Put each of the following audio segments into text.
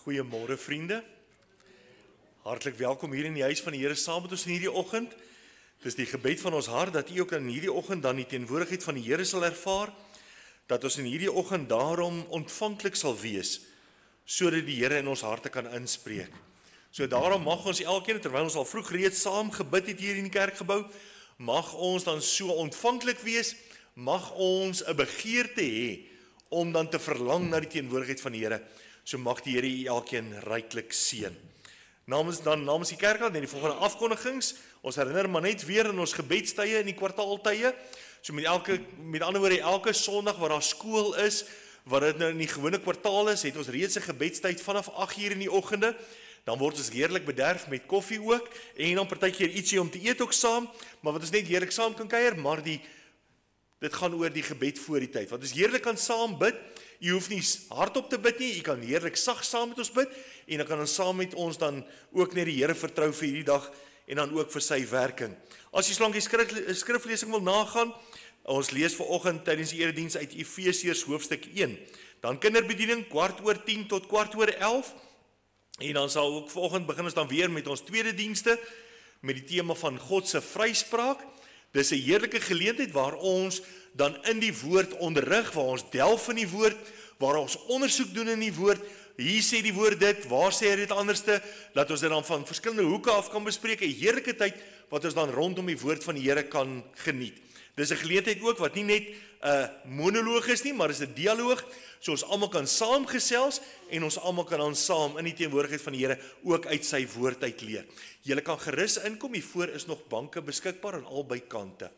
Goeiemôre vriende. Hartlik welkom hier in die huis van die Here saam met ons in hierdie oggend. Dis die gebed van ons hart dat u ook in hierdie oggend dan die teenwoordigheid van die Here sal ervaar, dat ons in hierdie oggend daarom ontvanklik sal wees, sodat die Here in ons harte kan inspreek. So daarom mag ons elkeen, terwyl ons al vroeg reeds saam gebid het hier in die kerkgebou, mag ons dan so ontvanklik wees, mag ons 'n begeerte hê om dan te verlang na die teenwoordigheid van die Here. So mag die Here u elkeen ryklik seën. Namens die kerkraad en die volgende afkondigings, ons herinner maar net weer in ons gebedstye in die kwartaaltye. So met ander woorde, elke Sondag waar daar skool is, wat dit nou in die gewone kwartaal is, het ons reeds 'n gebedstyd vanaf 8:00 in die oggende. Dan word ons heerlik bederf met koffie ook en dan partykeer ietsie om te eet ook saam, maar wat ons net heerlik saam kan kuier, maar dit gaan oor die gebed voor die tyd. Want ons heerlik kan saam bid. Jy hoef nie hardop te bid nie, jy kan heerlik sag saam met ons bid en dan kan ons saam met ons dan ook net die Here vertrou vir hierdie dag en dan ook vir sy werking. As jy solank die skriflesing wil nagaan, ons lees vanoggend tydens die erediens uit Efesiërs hoofstuk 1. Dan kinderbediening 10:15 tot 11:15 en dan sal ook vanoggend begin ons dan weer met ons tweede dienste met die tema van God se vryspraak. Dis 'n heerlike geleentheid waar ons dan in die woord onderrig, waar ons delf in die woord, waar ons ondersoek doen in die woord. Hier sê die woord dit, waar sê hy dit anderste, dat ons dit dan van verskillende hoeke af kan bespreek, 'n heerlike tyd wat ons dan rondom die woord van die Here kan geniet. Dis 'n geleentheid ook wat nie net 'n monoloog is nie, maar is 'n dialoog, so ons almal kan saamgesels en ons almal kan dan saam in die teenwoordigheid van die Here ook uit sy woord uit leer. Julle kan gerus inkom, hier voor is nog banke beskikbaar aan albei kante.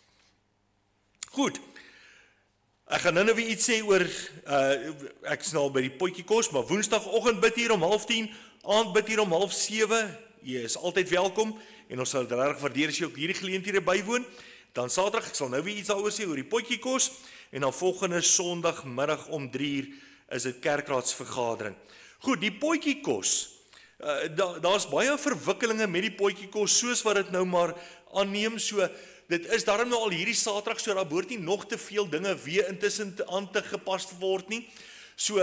Goed, ek gaan nou weer iets sê oor, ek is nou by die potjie kos, maar woensdagoggend bid hier om 6:30, aand bid hier om 6:30, jy is altyd welkom, en ons sal dit regtig waardeer as jy ook hierdie geleenthede bywoon. Dan Saterdag, ek sal nou weer iets daaroor sê oor die potjie kos, en dan volgende Sondagmiddag om 3:00 is dit kerkraadsvergadering. Goed, die potjie kos, daar's baie verwikkelinge met die potjie kos, soos wat dit nou maar aanneem, so dit is daarom nou al hierdie Saterdag, so daar behoort nie nog te veel dinge weer intussen aan te gepas word nie. So,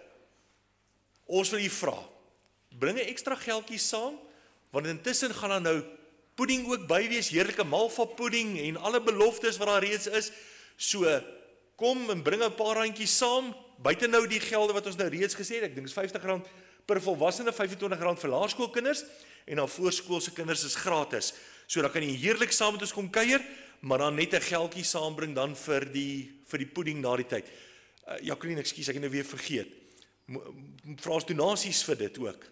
ons wil hier vra, bring 'n ekstra geldjie saam, want intussen gaan daar nou pudding ook by wees, heerlike malva pudding en alle beloftes wat daar reeds is. So, kom en bring 'n paar randjies saam, buite nou die gelde wat ons nou reeds gesê het, ek dink is R50 per volwassene, R25 vir laerskoolkinders, en dan voorskoolse kinders is gratis. So dan kan jy heerlik saam met ons kom kuier, maar dan net 'n geldjie saambring dan vir die pudding na die tyd. Jacqueline, ekskuus, ek het nou weer vergeet. Vra ons donasies vir dit ook.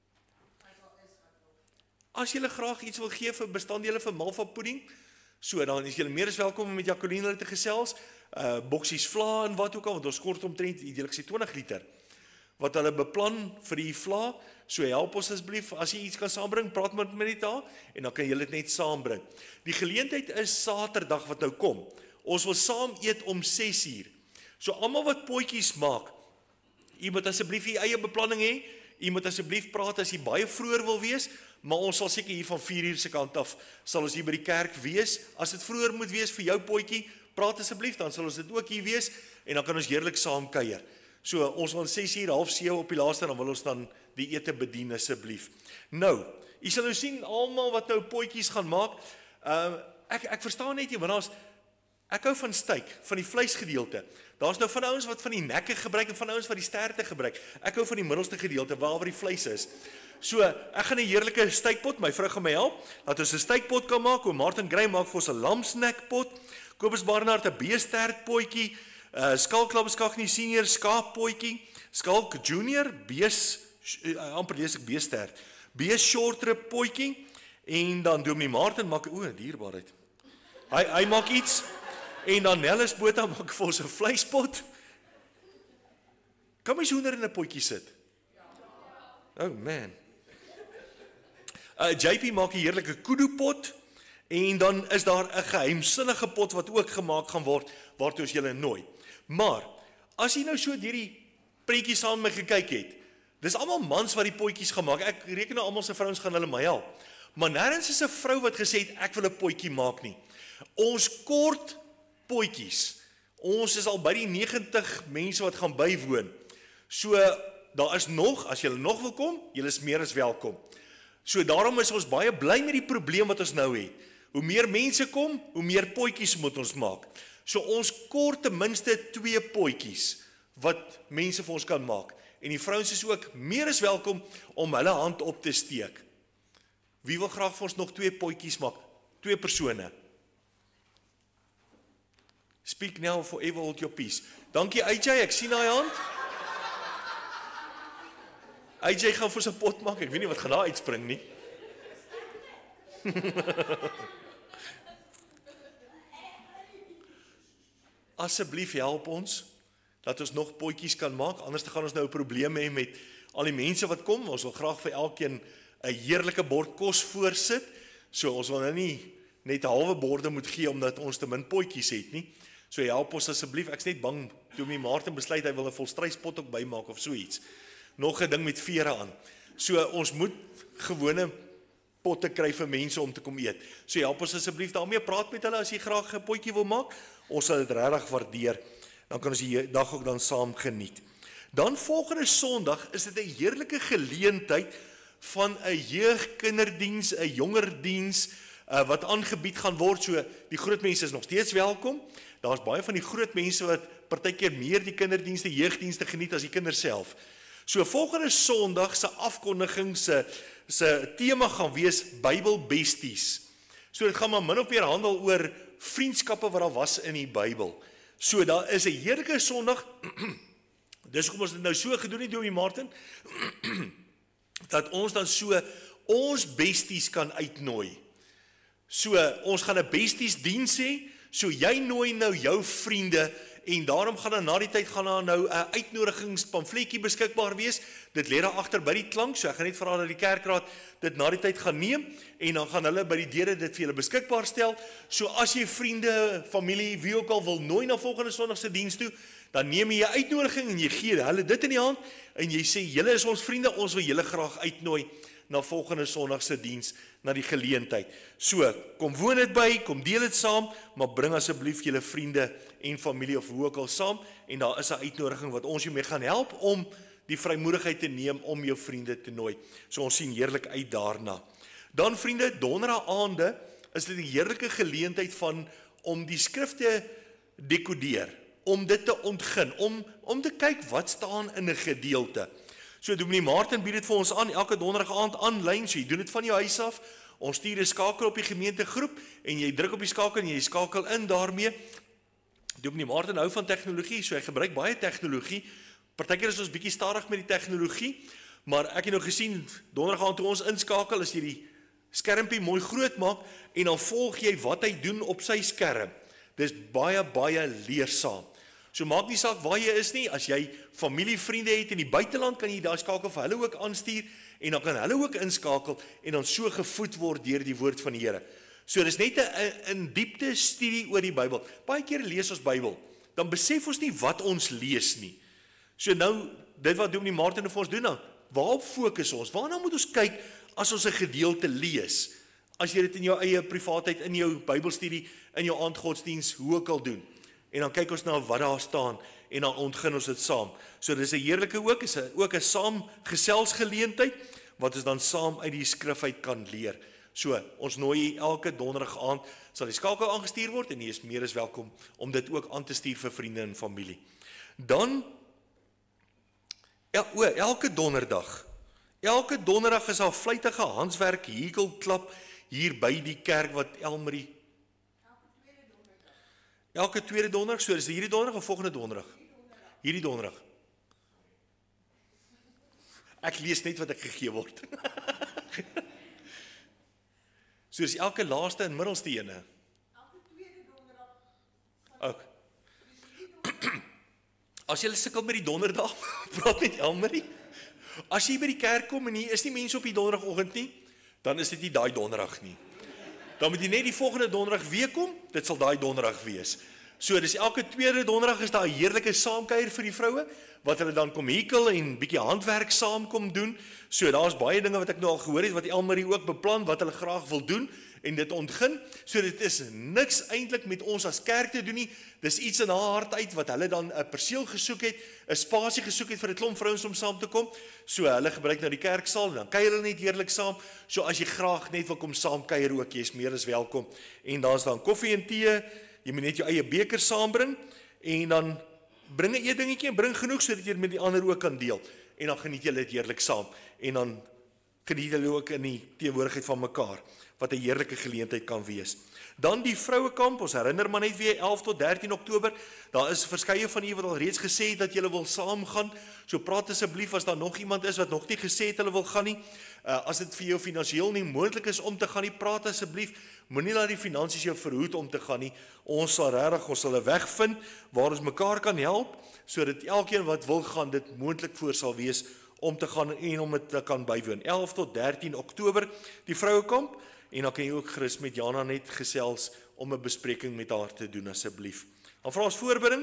As julle graag iets wil gee vir bestanddele vir malva pudding, so dan is julle meer as welkom om met Jacqueline hulle te gesels, boksies vla en wat ook al, want ons kort omtrent, ek sê 20 liter, wat hulle beplan vir die vla, so help ons asseblief, as jy iets kan saambring, praat met my net daar, en dan kan jy dit net saambring. Die geleentheid is Saterdag wat nou kom, ons wil saam eet om 6:00, so almal wat potjies maak, jy moet asseblief jy eie beplanning hê, jy moet asseblief praat as jy baie vroeër wil wees, maar ons sal seker hier van 4:00 se kant af, sal ons hier by die kerk wees. As dit vroeër moet wees vir jou potjie, praat asseblief, dan sal ons dit ook hier wees, en dan kan ons heerlik saam kuier. So, ons wil 6:30, 6:30 op die laaste, dan wil ons dan die ete bedien asseblief. Nou, jy sal nou sien, almal wat nou potjies gaan maak, ek verstaan net nie, want ek hou van steak, van die vleisgedeelte. Daar's nou van ouens wat van die nekke gebruik, en van ouens wat die sterte gebruik. Ek hou van die middelste gedeelte, waar die vleis is. So, ek gaan 'n heerlike steakpot, my vrou gaan my help, dat ons 'n steakpot kan maak, Martin Gray maak vir ons 'n lamsnekpot, Kobus Barnard 'n beestert potjie, Skalk Labeskagnie senior skaappotjie, Skalk junior amper lees ek beestert, shortrib potjie, en dan Dominee Martin maak dierbaarheid. Hy maak iets, en dan Nellis Botha maak vir ons 'n vleispot. Kan my hoender in 'n potjie sit? Oh man. JP maak 'n heerlike kudu-pot, en dan is daar 'n geheimsinnige pot wat ook gemaak gaan word, waartoe ons julle nooi. Maar, as jy nou so hierdie prentjie saam met my gekyk het, dis almal mans wat die potjies gaan maak, ek reken nou almal se vrouens gaan hulle my help, maar nêrens is 'n vrou wat gesê het, ek wil 'n potjie maak nie. Ons kort potjies, ons is al by die 90 mense wat gaan bywoon, so daar is nog, as julle nog wil kom, julle is meer as welkom. So daarom is ons baie bly met die probleem wat ons nou het. Hoe meer mense kom, hoe meer potjies moet ons maak. So ons kort ten minste 2 potjies wat mense vir ons kan maak. En die vrouens is ook meer as welkom om hulle hand op te steek. Wie wil graag vir ons nog 2 potjies maak? 2 persone. Speak now, forever hold your peace. Dankie AJ, ek sien daai hand. AJ gaan vir sy pot maak, ek weet nie wat gaan daar uitspring nie. Asseblief help ons, dat ons nog potjies kan maak, anders gaan ons nou 'n probleem hê met al die mense wat kom. Ons wil graag vir elkeen 'n heerlike bord kos voorsit, so ons wil nou nie net 'n halwe borde moet gee, omdat ons te min potjies het nie. So help ons asseblief, ek is net bang, toe my Maarten besluit, hy wil 'n volstryspot ook bymaak of so iets. Nog 'n ding met vere aan. So ons moet gewone potte kry vir mense om te kom eet. So help ons asseblief daarmee, praat met hulle as jy graag 'n potjie wil maak. Ons sal dit regtig waardeer. Dan kan ons die dag ook dan saam geniet. Dan volgende Sondag is dit 'n heerlike geleentheid van 'n jeugkinderdiens, 'n jongerdiens wat aangebied gaan word. So die groot mense is nog steeds welkom. Daar's baie van die groot mense wat partykeer meer die kinderdienste, jeugdienste geniet as die kinders self. So volgende Sondag se afkondiging se tema gaan wees Bybelbesties. So dit gaan maar min of meer handel oor vriendskappe wat daar was in die Bybel. So daar is 'n heerlike Sondag. Dis hoekom ons dit nou so gedoen het, Dominee Martin, dat ons dan so ons besties kan uitnooi. So ons gaan 'n besties diens hê. So jy nooi nou jou vriende en daarom gaan dan na die tyd gaan daar nou 'n uitnodigingspamfletjie beskikbaar wees. Dit lê daar agter by die klank, so ek gaan net vra dat die kerkraad dit na die tyd gaan neem en dan gaan hulle by die deure dit vir julle beskikbaar stel. So as jy vriende, familie, wie ook al wil nooi na volgende Sondag se diens toe, dan neem jy 'n uitnodiging en jy gee hulle dit in die hand en jy sê julle is ons vriende, ons wil julle graag uitnooi na volgende Sondag se diens, na die geleentheid. So, kom woon dit by, kom deel dit saam, maar bring asseblief julle vriende en familie of hoe ook al saam, en daar is 'n uitnodiging wat ons jou mee gaan help om die vrymoedigheid te neem om jou vriende te nooi. So ons sien heerlik uit daarna. Dan vriende, donderdag aande is dit 'n heerlike geleentheid om die skrif te dekodeer, om dit te ontgin, om te kyk wat staan in 'n gedeelte. So Dominee Martin bied dit vir ons aan, elke donderdag aand aanlyn, so jy doen dit van jou huis af. Ons stuur 'n skakel op die gemeentegroep en jy druk op die skakel en jy skakel in daarmee. Dominee Martin hou van tegnologie, so hy gebruik baie tegnologie. Partykeer is ons bietjie stadig met die tegnologie, maar ek het nou gesien donderdag aand toe ons inskakel, as jy die skermpie mooi groot maak en dan volg jy wat hy doen op sy skerm. Dis baie leersaam. So maak nie saak waar jy is nie, as jy familie, vriende het in die buiteland, kan jy daai skakel vir hulle ook aanstuur, en dan kan hulle ook inskakel, en dan so gevoed word deur die woord van die Here. So dis net 'n diepte studie oor die Bybel. Baie keer lees ons Bybel, dan besef ons nie wat ons lees nie. So nou, dit wat Dominee Martin vir ons doen dan, waarop fokus ons? Waarna moet ons kyk as ons 'n gedeelte lees? As jy dit in jou eie privaatheid, in jou Bybelstudie, in jou aandgodsdiens, hoe ook al doen. En dan kyk ons na wat daar staan en dan ontgin ons dit saam. So dis 'n heerlike ook 'n saamgeselsgeleentheid wat ons dan saam uit die skrif uit kan leer. So ons nooi elke donderdag aand sal die skakel aangestuur word en jy is meer as welkom om dit ook aan te stuur vir vriende en familie. Dan elke donderdag is daar vlytige handswerk hekelklap hier by die kerk wat Elmarie. Elke tweede donderdag, so is dit hierdie donderdag of volgende donderdag? Hierdie donderdag. Ek lees net wat ek gegee word. So is elke laaste en middelste ene. Elke tweede donderdag. Ook. As jy sukkel met die donderdag, praat met Elmarie. As jy by die kerk kom en hier is nie mense op die donderdagoggend nie, dan is dit nie daai donderdag nie. Dan moet jy net die volgende donderdag weer kom, dit sal daai donderdag wees. So dis elke tweede donderdag is daar 'n heerlike saamkuier vir die vroue, wat hulle dan kom hekel en bietjie handwerk saam kom doen. So daar's baie dinge wat ek nou al gehoor het, wat Elmarie ook beplan, wat hulle graag wil doen, en dit ontgin, so dit is niks eintlik met ons as kerk te doen nie, dis iets in haar hart uit, wat hulle dan 'n perseel gesoek het, 'n spasie gesoek het vir 'n klomp vrouens om saam te kom, so hulle gebruik nou die kerksaal, dan kuier hulle net heerlik saam, so as jy graag net wil kom saam kuier ook, jy is meer as welkom, en daar's dan koffie en tee, jy moet net jou eie beker saambring, en dan bring 'n eetdingetjie en bring genoeg, sodat jy met die ander ook kan deel, en dan geniet julle dit heerlik saam, en dan geniet hulle ook in die teenwoordigheid van mekaar, wat 'n heerlike geleentheid kan wees. Dan die vrouekamp, ons herinner maar net weer 11 tot 13 Oktober, daar is verskeie van julle wat al reeds gesê het dat julle wil saamgaan, so praat asseblief as daar nog iemand is wat nog nie gesê het hulle wil gaan nie, as dit vir jou finansiëel nie moontlik is om te gaan nie, praat asseblief, moenie laat die finansies jou verhoed om te gaan nie, ons sal 'n weg vind, waar ons mekaar kan help, sodat elkeen wat wil gaan, dit moontlik voor sal wees, om te gaan en om dit te kan bywoon. 11 tot 13 Oktober, die vrouekamp, en dan kan jy ook gerus met Jana net gesels om 'n bespreking met haar te doen asseblief. Dan vra ons voorbidding,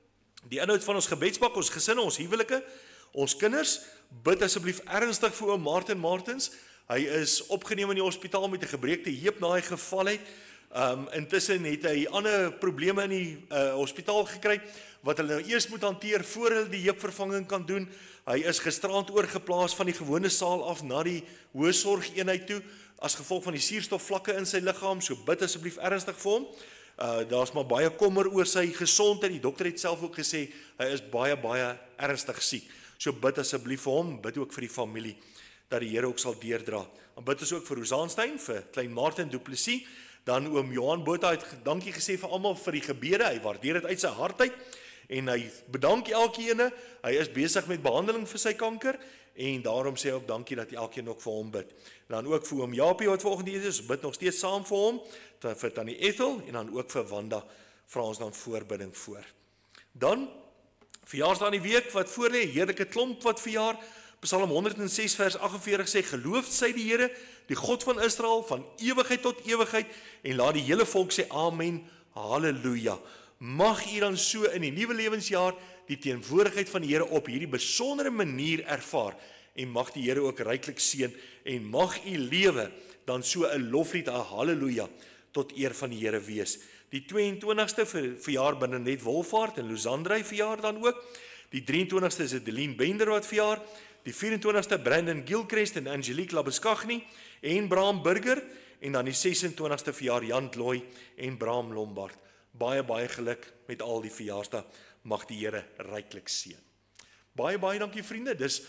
die inhoud van ons gebedspak, ons gesinne, ons huwelike, ons kinders, bid asseblief ernstig vir oom Martin Martens, hy is opgeneem in die hospitaal met 'n gebreekte heup na hy geval het, intussen het hy ander probleme in die hospitaal gekry, wat hulle nou eers moet hanteer, voor hulle die heupvervanging kan doen. Hy is gisterand oorgeplaas van die gewone saal af na die hoë sorgeenheid toe, as gevolg van die suurstofvlakke in sy liggaam, so bid asseblief ernstig vir hom. Daar's maar baie kommer oor sy gesondheid, die dokter het self ook gesê, hy is baie ernstig siek, so bid asseblief vir hom, bid ook vir die familie, dat die Here ook sal deurdra. Dan bid ons ook vir Rosaanstein, vir klein Martin Du Plessis, dan oom Johan Botha het dankie gesê vir almal vir die gebede, hy waardeer dit uit sy hart uit, en hy bedank elkeen, hy is besig met behandeling vir sy kanker, en daarom sê hy ook dankie dat elkeen ook vir hom bid. Dan ook vir oom Japie wat volgende is, bid nog steeds saam vir hom, vir tannie Ethel, en dan ook vir Wanda, vra ons dan voorbidding voor. Dan, verjaarsdag in die week wat voor lê, heerlike klomp wat verjaar, Psalm 106 vers 48 sê, geloof sy die Here, die God van Israel, van ewigheid tot ewigheid, en laat die hele volk sê, amen, halleluja. Mag u dan so in die nuwe lewensjaar die teenwoordigheid van die Here op hierdie besondere manier ervaar, en mag die Here ook ryklik seën, en mag u lewe dan so 'n loflied, 'n halleluja, tot eer van die Here wees. Die 22ste verjaar binne net Wolfaart, en Losandrey verjaar dan ook, die 23ste is Adeline Bender wat verjaar, die 24ste Brandon Gilchrist en Angelique Labeskagni, en Bram Burger, en dan die 26ste verjaar Jan Loy en Bram Lombard. Baie geluk met al die verjaarsdag, mag die Here ryklik seën. Baie dankie vriende, dis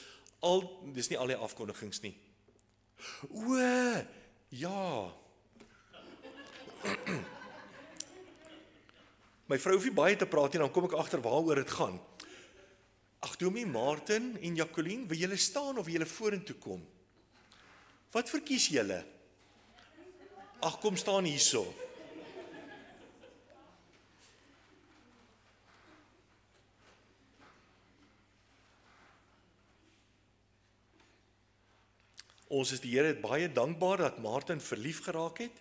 nie al die afkondigings nie. O, ja. My vrou hoef nie baie te praat nie, dan kom ek agter waaroor dit gaan. Ag, Dominee Martin en Jacqueline, wil julle staan of wil julle vorentoe kom? Wat verkies julle? Ag, kom staan hierso. Ons is die Here baie dankbaar dat Martin verlief geraak het.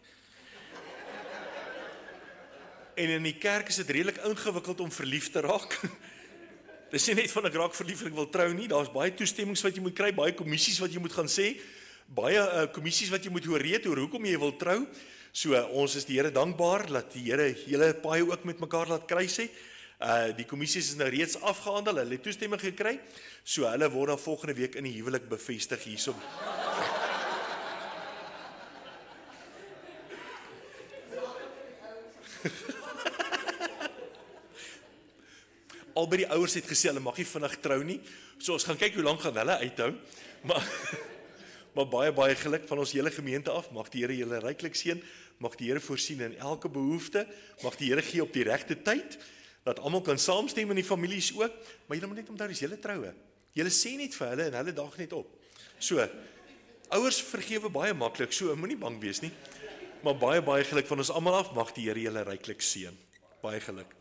En in die kerk is dit redelik ingewikkeld om verlief te raak. Dis nie net van ek raak verlief en ek wil trou nie, daar's baie toestemmings wat jy moet kry, baie kommissies wat jy moet gaan sê, baie kommissies wat jy moet hoor hoekom jy wil trou. So ons is die Here dankbaar dat die Here hele paai ook met mekaar laat kruis het. Die kommissies is nou reeds afgehandel, hulle het toestemming gekry, so hulle word dan volgende week in die huwelik bevestig hierso. Al by die ouers het gesê, hulle mag nie vinnig trou nie, so ons gaan kyk hoe lank gaan hulle uithou, maar baie geluk van ons hele gemeente af, mag die Here julle ryklik seën, mag die Here voorsien in elke behoefte, mag die Here gee op die regte tyd, dat almal kan saamstem in die families ook, maar julle moet net onthou, dis julle troue, julle sê net vir hulle en hulle daag net op, so, ouers vergewe baie maklik, so moenie bang wees nie, maar baie geluk van ons almal af, mag die Here julle ryklik seën, baie geluk.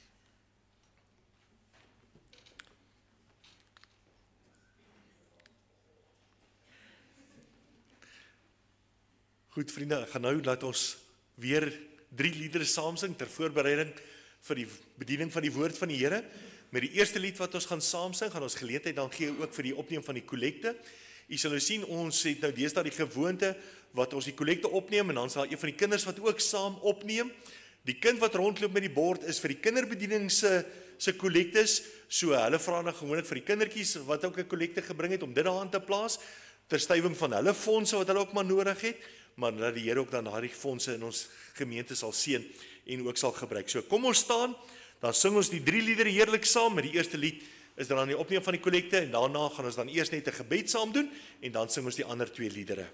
Goed vriende, ek gaan nou laat ons weer 3 liedere saam sing ter voorbereiding vir die bediening van die woord van die Here. Met die eerste lied wat ons gaan saam sing, gaan ons geleentheid dan gee ook vir die opneem van die kollekte. U sal nou sien, ons het nou deesdae die gewoonte wat ons die kollekte opneem en dan sal een van die kinders wat ook saam opneem. Die kind wat rondloop met die bord is vir die kinderbediening se kollektes. So hulle vra dan gewoonlik vir die kindertjies wat ook 'n kollekte gebring het om dit daaraan te plaas ter stywing van hulle fondse wat hulle ook maar nodig het, maar dat die Here ook dan daardie fondse in ons gemeente sal seën en ook sal gebruik. So kom ons staan, dan sing ons die 3 liedere heerlik saam. Met die eerste lied is dan die opneem van die kollekte en daarna gaan ons dan eers net 'n gebed saam doen en dan sing ons die ander 2 liedere.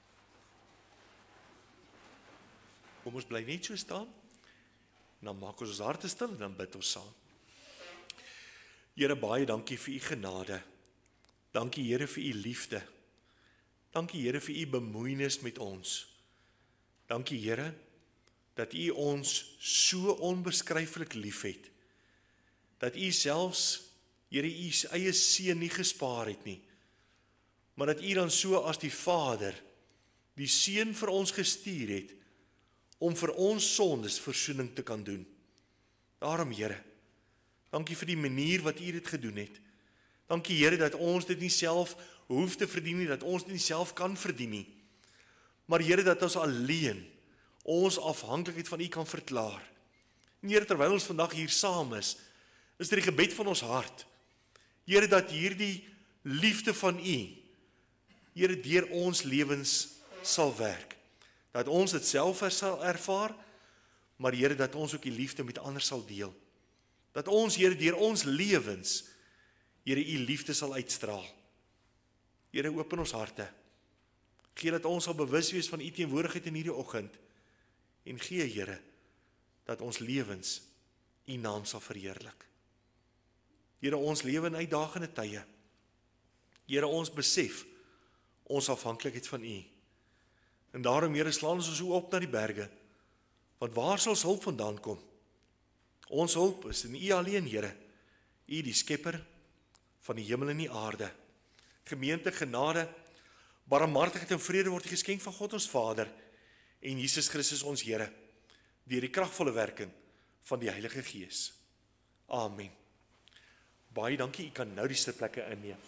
Kom ons bly net so staan. Dan maak ons harte stil en dan bid ons saam. Here, baie dankie vir u genade. Dankie Here vir u liefde. Dankie Here vir u bemoeienis met ons. Dankie Here dat u ons so onbeskryflik liefhet. Dat u selfs, Here, u eie seun nie gespaar het nie. Maar dat u dan so as die Vader die seun vir ons gestuur het om vir ons sondes versoening te kan doen. Daarom Here, dankie vir die manier wat u dit gedoen het. Dankie Here dat ons dit nie self hoef te verdien nie, dat ons dit nie self kan verdien nie. Maar Here, dat ons alleen ons afhanklikheid van u kan verklaar. En Here, terwyl ons vandag hier saam is dit die gebed van ons hart. Here, dat hierdie liefde van u, Here, deur ons lewens sal werk. Dat ons dit self sal ervaar, maar Here, dat ons ook die liefde met ander sal deel. Dat ons, Here, deur ons lewens, Here, u liefde sal uitstraal. Here, open ons harte. Gee dat ons sal bewus wees van u teenwoordigheid in hierdie oggend. En gee, Here, dat ons lewens u naam sal verheerlik. Here, ons lewe in uitdagende tye. Here, ons besef ons afhanklikheid van u. En daarom, Here, slaan ons so op na die berge. Want waar sal ons hulp vandaan kom? Ons hulp is in u alleen, Here. U die skepper van die hemel en die aarde. Gemeente, genade, barmhartigheid en vrede word geskenk van God ons Vader en Jesus Christus ons Here, deur die kragvolle werking van die Heilige Gees. Amen. Baie dankie, u kan nou die sitplekke inneem.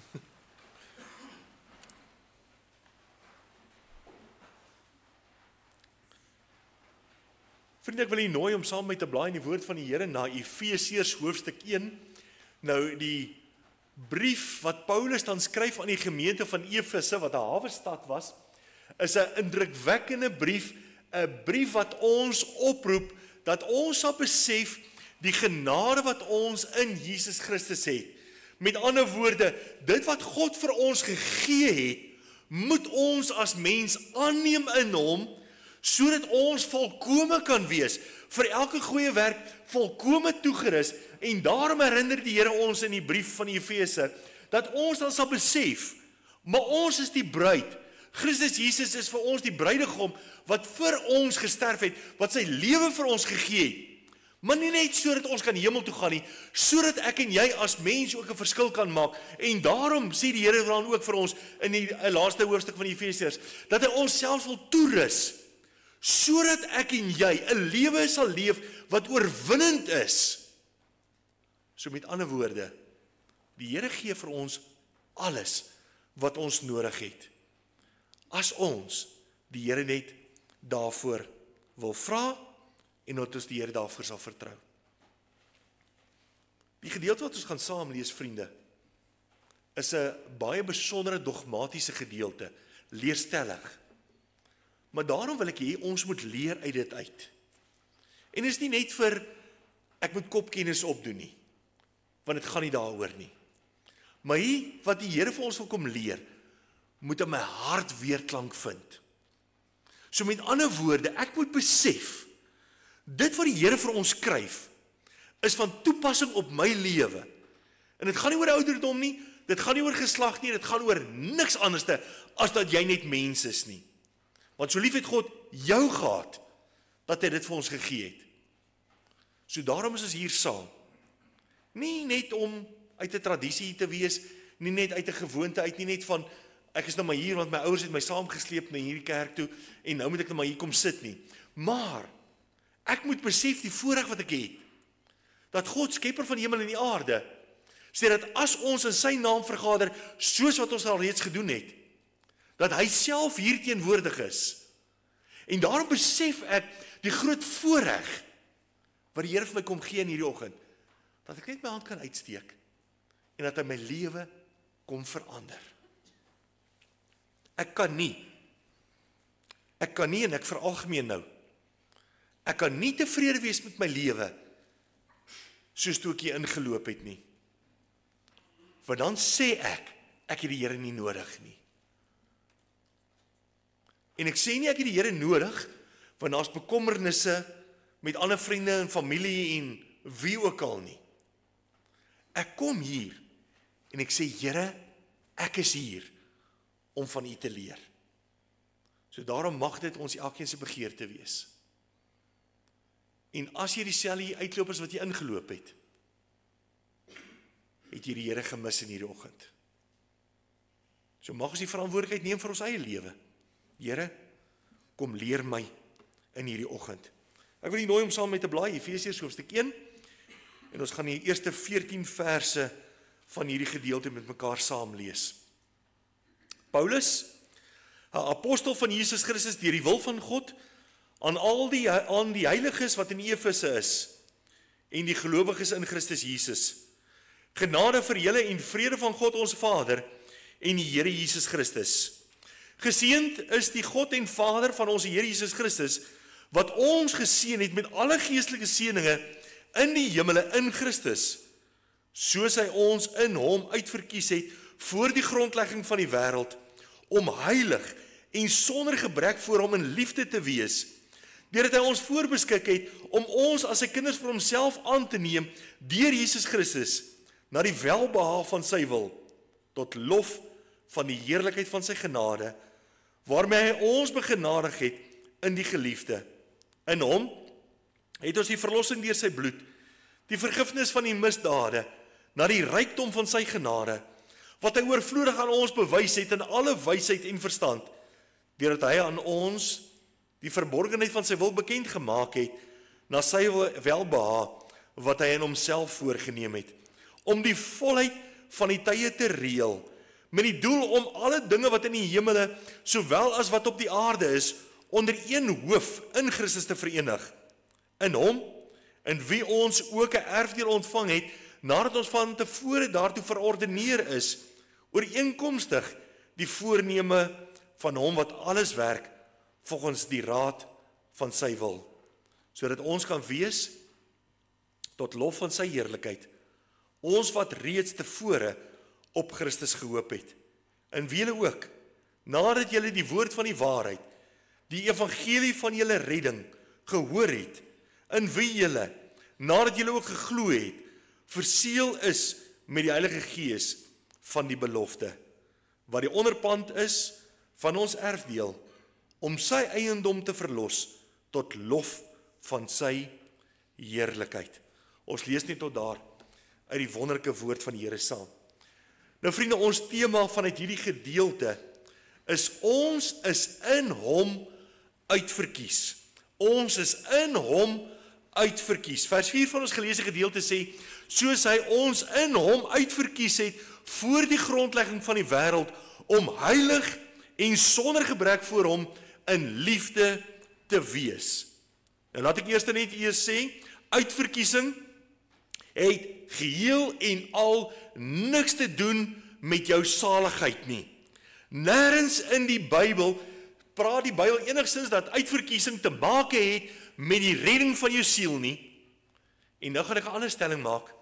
Vriende, ek wil u nooi om saam met te blaai in die woord van die Here na Efesiërs hoofstuk 1. Nou die brief wat Paulus dan skryf aan die gemeente van Efese, wat 'n hawestad was, is 'n indrukwekkende brief, 'n brief wat ons oproep dat ons sal besef die genade wat ons in Jesus Christus het. Met ander woorde, dit wat God vir ons gegee het, moet ons as mens aanneem in hom, sodat ons volkome kan wees, vir elke goeie werk volkome toegerus. En daarom herinner die Here ons in die brief van Efese, dat ons dan sal besef, maar ons is die bruid. Christus Jesus is vir ons die bruidegom, wat vir ons gesterf het, wat sy lewe vir ons gegee het. Maar nie net sodat ons kan hemel toe gaan nie, sodat ek en jy as mens ook 'n verskil kan maak. En daarom sê die Here dan ook vir ons in die laaste hoofstuk van die Efesiërs, dat hy ons self wil toerus, sodat ek en jy 'n lewe sal leef wat oorwinnend is. So met ander woorde, die Here gee vir ons alles wat ons nodig het. As ons die Here net daarvoor wil vra en dat ons die Here daarvoor sal vertrou. Die gedeelte wat ons gaan saam lees, vriende, is 'n baie besondere dogmatiese gedeelte, leerstellig. Maar daarom wil ek hê ons moet leer uit dit uit. En is nie net vir ek moet kopkennis opdoen nie, want dit gaan nie daaroor nie. Maar hier wat die Here vir ons wil kom leer, moet in my hart weerklank vind. So met ander woorde, ek moet besef, dit wat die Here vir ons skryf, is van toepassing op my lewe. En dit gaan nie oor ouderdom nie, dit gaan nie oor geslag nie, dit gaan oor niks anders as dat jy net mens is nie. Want so lief het God jou gehad, dat hy dit vir ons gegee het. So daarom is ons hier saam. Nie net om uit 'n tradisie te wees, nie net uit 'n gewoonte uit, nie net van, ek is nou maar hier, want my ouers het my saamgesleep na hierdie kerk toe, en nou moet ek nou maar hier kom sit nie. Maar, ek moet besef die voorreg wat ek het, dat God, skepper van die hemel en die aarde, sê dat as ons in sy naam vergader, soos wat ons al reeds gedoen het, dat hy self hier teenwoordig is. En daarom besef ek die groot voorreg wat die Here vir my kom gee in hierdie oggend, dat ek net my hand kan uitsteek en dat hy my lewe kom verander. Ek kan nie en ek veralgemeen nou, ek kan nie tevrede wees met my lewe soos toe ek hier ingeloop het nie. Want dan sê ek het die Here nie nodig nie. En ek sê nie ek het die Here nodig, want daar's bekommernisse met ander vriende en familie en wie ook al nie. Ek kom hier en ek sê, Here, ek is hier om van U te leer. So daarom mag dit ons elkeen se begeerte wees. En as jy dieselfde hier uitloop as wat jy ingeloop het jy die Here gemis in hierdie oggend. So mag ons die verantwoordelikheid neem vir ons eie lewe. Here, kom leer my in hierdie oggend. Ek wil u nooi om saam met te blaai, Efesiërs hoofstuk 1, en ons gaan die eerste 14 verse van hierdie gedeelte met mekaar saam lees. Paulus, 'n apostel van Jesus Christus deur die wil van God, aan die heiliges wat in Efese is, en die gelowiges in Christus Jesus. Genade vir julle en vrede van God ons Vader en die Here Jesus Christus. Geseënd is die God en Vader van ons Here Jesus Christus, wat ons geseën het met alle geestelike seëninge in die hemele in Christus, soos hy ons in hom uitverkies het voor die grondlegging van die wêreld, om heilig en sonder gebrek voor hom in liefde te wees, deurdat hy ons voorbeskik het om ons as sy kinders vir homself aan te neem deur Jesus Christus na die welbehae van sy wil, tot lof van die heerlikheid van sy genade, waarmee hy ons begenadig het in die geliefde. In hom het ons die verlossing deur sy bloed, die vergifnis van die misdade, na die rykdom van sy genade, wat hy oorvloedig aan ons bewys het in alle wysheid en verstand, deurdat hy aan ons die verborgenheid van sy wil bekend gemaak het, na sy welbehae, wat hy in homself voorgeneem het, om die volheid van die tye te reël, met die doel om alle dinge wat in die hemele, sowel as wat op die aarde is, onder een hoof in Christus te verenig. In hom, in wie ons ook 'n erfdeel ontvang het, nadat ons van tevore daartoe verordeneer is, ooreenkomstig die voorneme van hom wat alles werk, volgens die raad van sy wil, sodat ons kan wees tot lof van sy heerlikheid, ons wat reeds tevore op Christus gehoop het, in wie julle ook, nadat julle die woord van die waarheid, die evangelie van julle redding, gehoor het, in wie julle, nadat julle ook geglo het, verseël is met die Heilige Gees van die belofte, wat die onderpand is van ons erfdeel, om sy eiendom te verlos, tot lof van sy heerlikheid. Ons lees net tot daar, uit die wonderlike woord van die Here saam. Nou vriende, ons tema vanuit hierdie gedeelte, is ons is in hom uitverkies. Ons is in hom uitverkies. Vers 4 van ons geleesde gedeelte sê, soos hy ons in hom uitverkies het, voor die grondlegging van die wêreld, om heilig en sonder gebrek voor hom in liefde te wees. Nou laat ek net eers sê, uitverkiesing het geheel en al niks te doen met jou saligheid nie. Nêrens in die Bybel praat die Bybel enigstens dat uitverkiesing te maak het met die redding van jou siel nie. En nou gaan ek 'n ander stelling maak,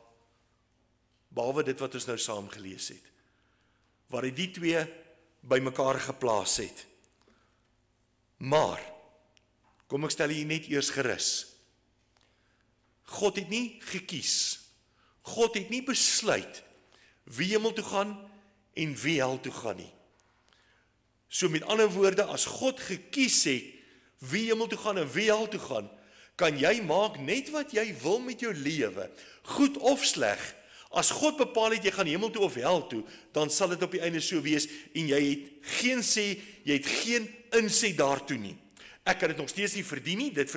behalwe dit wat ons nou saam gelees het, waar hy die twee bymekaar geplaas het. Maar, kom ek stel hier net eers gerus, God het nie gekies, God het nie besluit wie hemel toe gaan en wie hel toe gaan nie. So met ander woorde, as God gekies het wie hemel toe gaan en wie hel toe gaan, kan jy maak net wat jy wil met jou lewe, goed of sleg. As God bepaal het jy gaan hemel toe of hel toe, dan sal dit op die einde so wees en jy het geen sê, jy het geen insig daartoe nie. Ek kan dit nog steeds nie verdien nie, dit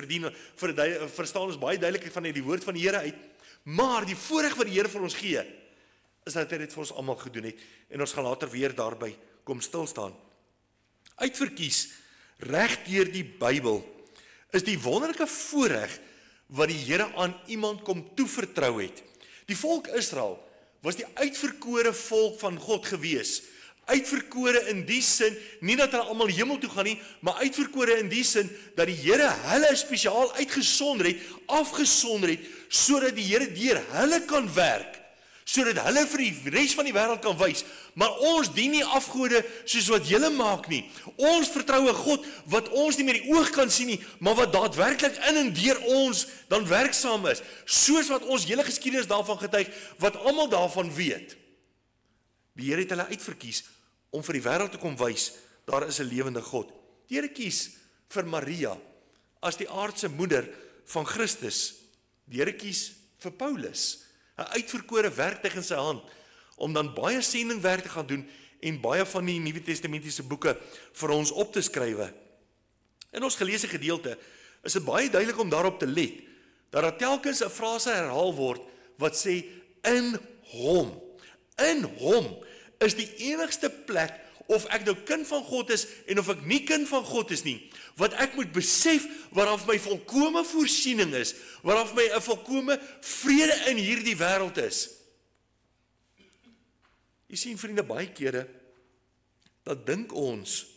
verstaan ons baie duidelik van die woord van die Here uit, maar die voorreg wat die Here vir ons gee, is dat hy dit vir ons almal gedoen het, en ons gaan later weer daarby kom stil staan. Uitverkies, reg deur die Bybel, is die wonderlike voorreg wat die Here aan iemand kom toevertrou het. Die volk Israel was die uitverkore volk van God gewees. Uitverkore in die sin, nie dat hulle almal hemel toe gaan nie, maar uitverkore in die sin, dat die Here hulle spesiaal uitgesonder het, afgesonder het, sodat die Here deur hulle kan werk, sodat hulle vir die res van die wêreld kan wys, maar ons dien nie afgode soos wat julle maak nie. Ons vertrou 'n God wat ons nie met die oog kan sien nie, maar wat daadwerklik in en deur ons dan werksaam is, soos wat ons hele geskiedenis daarvan getuig, wat almal daarvan weet. Die Here het hulle uitverkies om vir die wêreld te kom wys, daar is 'n lewende God. Die Here kies vir Maria as die aardse moeder van Christus. Die Here kies vir Paulus, 'n uitverkore werktuig in sy hand, om dan baie sendingwerk te gaan doen en baie van die Nuwe Testamentiese boeke vir ons op te skrywe. In ons geleesde gedeelte is dit baie duidelik om daarop te let, dat daar telkens 'n frase herhaal word wat sê, in hom. In hom is die enigste plek, of ek nou kind van God is, en of ek nie kind van God is nie, wat ek moet besef, waaraf my volkome voorsiening is, waaraf my 'n volkome vrede in hierdie wêreld is. Jy sien, vriende, baie kere, dat dink ons,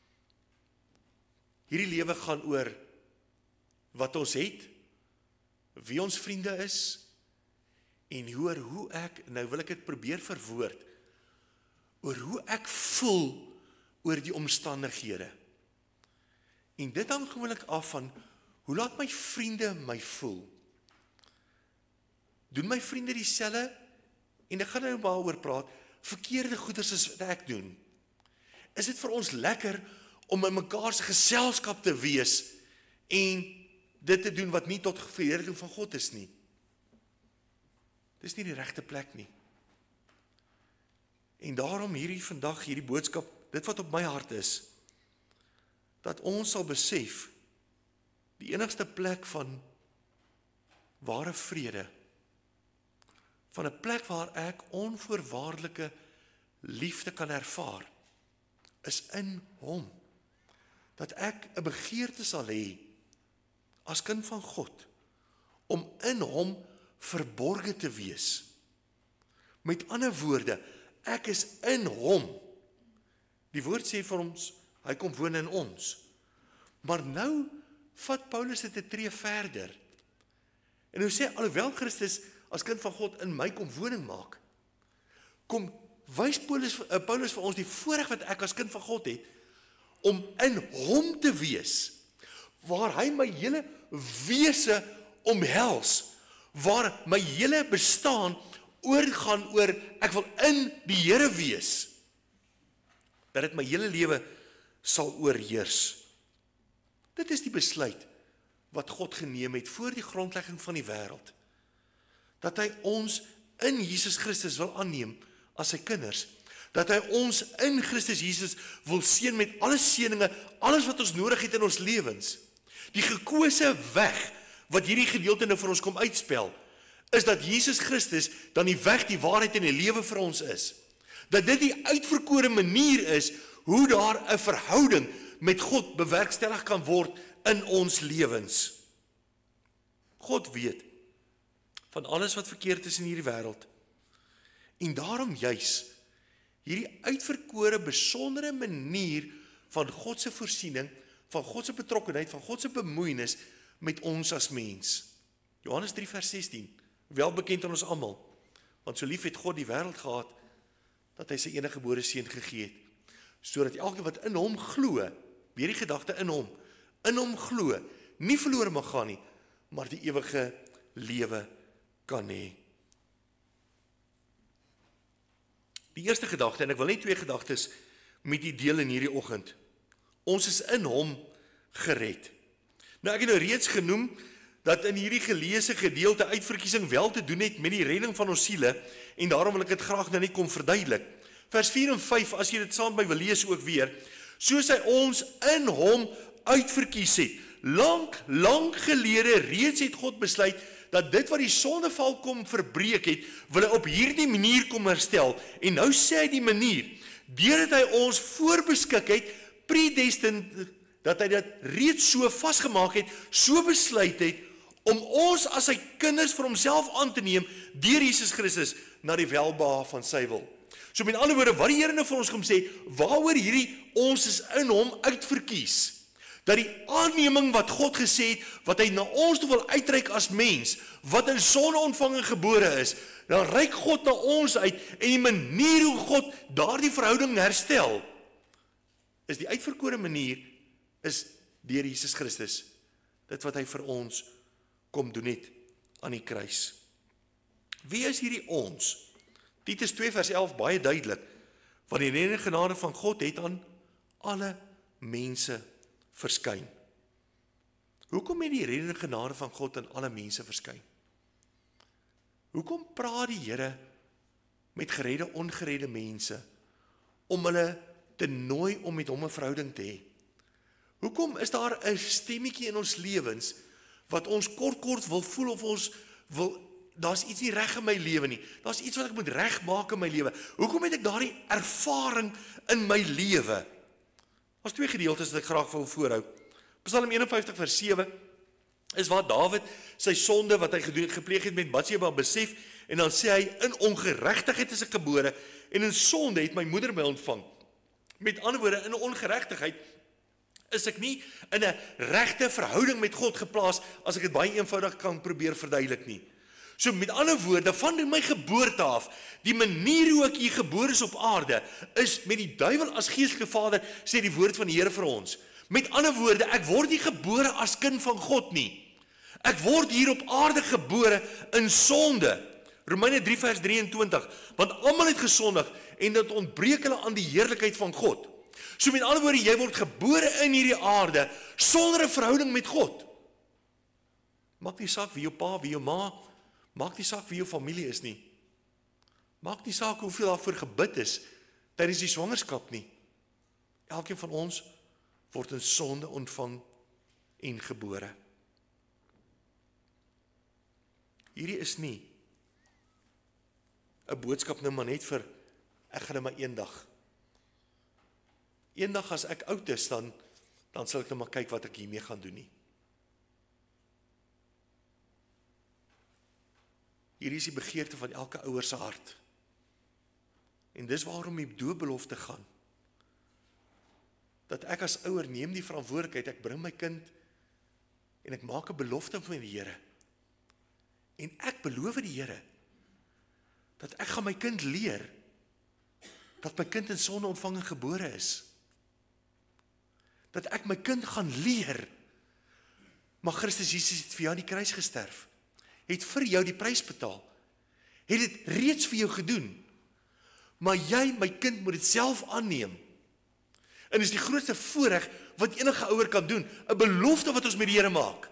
hierdie lewe gaan oor wat ons het, wie ons vriende is, en oor hoe ek, nou wil ek dit probeer verwoord, oor hoe ek voel oor die omstandighede. En dit hang gewoonlik af van, hoe laat my vriende my voel? Doen my vriende dieselfde, en ek gaan nou maar oor praat, verkeerde goeders as wat ek doen? Is dit vir ons lekker om in mekaar se geselskap te wees, en dit te doen wat nie tot verheerliking van God is nie? Dis nie die regte plek nie. En daarom vandag hierdie boodskap, dit wat op my hart is, dat ons sal besef, die enigste plek van ware vrede, van 'n plek waar ek onvoorwaardelike liefde kan ervaar, is in hom. Dat ek 'n begeerte sal hê, as kind van God, om in hom verborge te wees. Met ander woorde, ek is in hom. Die woord sê vir ons, hy kom woon in ons. Maar nou vat Paulus dit 'n tree verder. En hy sê, alhoewel Christus as kind van God in my kom woning maak, kom wys Paulus vir ons die voorreg wat ek as kind van God het, om in hom te wees, waar hy my hele wese omhels, waar my hele bestaan oorgaan oor, ek wil in die Here wees, dat dit my hele lewe sal oorheers. Dit is die besluit wat God geneem het voor die grondlegging van die wêreld, dat hy ons in Jesus Christus wil aanneem as sy kinders, dat hy ons in Christus Jesus wil seën met alle seëninge, alles wat ons nodig het in ons lewens. Die gekose weg wat hierdie gedeelte nou vir ons kom uitspel, is dat Jesus Christus dan die weg, die waarheid en die lewe vir ons is. Dat dit die uitverkore manier is hoe daar 'n verhouding met God bewerkstellig kan word in ons lewens. God weet van alles wat verkeerd is in hierdie wêreld. En daarom juis hierdie uitverkore besondere manier van God se voorsiening, van God se betrokkenheid, van God se bemoeienis met ons as mens. Johannes 3 vers 16, wel bekend aan ons almal, want so lief het God die wêreld gehad, dat hy sy enige gebore seun gegee het, sodat elkeen wat in hom glo, weer die gedagte in hom glo, nie verlore mag gaan nie, maar die ewige lewe kan hê. Die eerste gedagte, en ek wil net 2 gedagtes met u deel in hierdie oggend. Ons is in hom gered. Nou ek het nou reeds genoem, dat in hierdie geleese gedeelte uitverkiesing wel te doen het met die redding van ons siele, en daarom wil ek dit graag nou net kom verduidelik. Vers 4 en 5, as jy dit saam by wil lees ook weer, soos hy ons in hom uitverkies het. Lang gelede reeds het God besluit, dat dit wat die sondeval kom verbreek het, wil hy op hierdie manier kom herstel. En nou sê hy die manier, deurdat hy ons voorbeskik het, predestined, dat hy dit reeds so vasgemaak het, so besluit het, om ons as sy kinders vir homself aan te neem, deur Jesus Christus, na die welbehae van sy wil. So met ander woorde, wat die Here nou vir ons kom sê, waaroor hierdie ons is in hom uitverkies, dat die aanneming wat God gesê het, wat hy na ons toe wil uitreik as mens, wat in sonde ontvang en gebore is, dan reik God na ons uit, en die manier hoe God daardie verhouding herstel, is die uitverkore manier, is deur Jesus Christus, dit wat hy vir ons kom doen het aan die kruis. Wie is hierdie ons? Titus 2 vers 11 baie duidelik, want die reddende genade van God het aan alle mense verskyn. Hoekom het die reddende genade van God aan alle mense verskyn? Hoekom praat die Here met geredde, ongeredde mense, om hulle te nooi om met hom 'n verhouding te hê? Hoekom is daar 'n stemmetjie in ons lewens, wat ons kort wil voel of ons wil, daar's iets nie reg in my lewe nie, daar's iets wat ek moet regmaak in my lewe. Hoekom het ek daardie ervaring in my lewe? Daar's twee gedeeltes wat ek graag wil voorhou. Psalm 51 vers 7 is waar Dawid sy sonde wat hy gepleeg het met Batseba besef, en dan sê hy, in ongeregtigheid is ek gebore, en in sonde het my moeder my ontvang. Met ander woorde, in ongeregtigheid is ek nie in 'n regte verhouding met God geplaas, as ek dit baie eenvoudig kan probeer verduidelik nie. So met ander woorde, van my geboorte af, die manier hoe ek hier gebore is op aarde, is met die duiwel as geestelike vader, sê die woord van die Here vir ons. Met ander woorde, ek word nie gebore as kind van God nie. Ek word hier op aarde gebore in sonde. Romeine 3 vers 23, want almal het gesondig, en dit ontbreek hulle aan die heerlikheid van God. So met ander woorde, jy word gebore in hierdie aarde, sonder 'n verhouding met God. Maak nie saak wie jou pa, wie jou ma, maak nie saak wie jou familie is nie. Maak nie saak hoeveel daarvoor gebid is, tydens die swangerskap nie. Elkeen van ons word in sonde ontvang en gebore. Hierdie is nie 'n boodskap nou maar net vir, ek gaan nou maar eendag. Eendag as ek oud is, dan sal ek nou maar kyk wat ek hiermee gaan doen nie. Hierdie is die begeerte van elke ouer se hart. En dis waarom die doopbelofte gaan. Dat ek as ouer neem die verantwoordelikheid, ek bring my kind, en ek maak 'n belofte met die Here. En ek beloof die Here, dat ek gaan my kind leer, dat my kind in sonde ontvang en gebore is. Dat ek my kind gaan leer, maar Christus Jesus het vir jou aan die kruis gesterf, het vir jou die prys betaal, het dit reeds vir jou gedoen, maar jy, my kind, moet dit self aanneem, en is die grootste voorreg wat enige ouer kan doen, 'n belofte wat ons met die Here maak.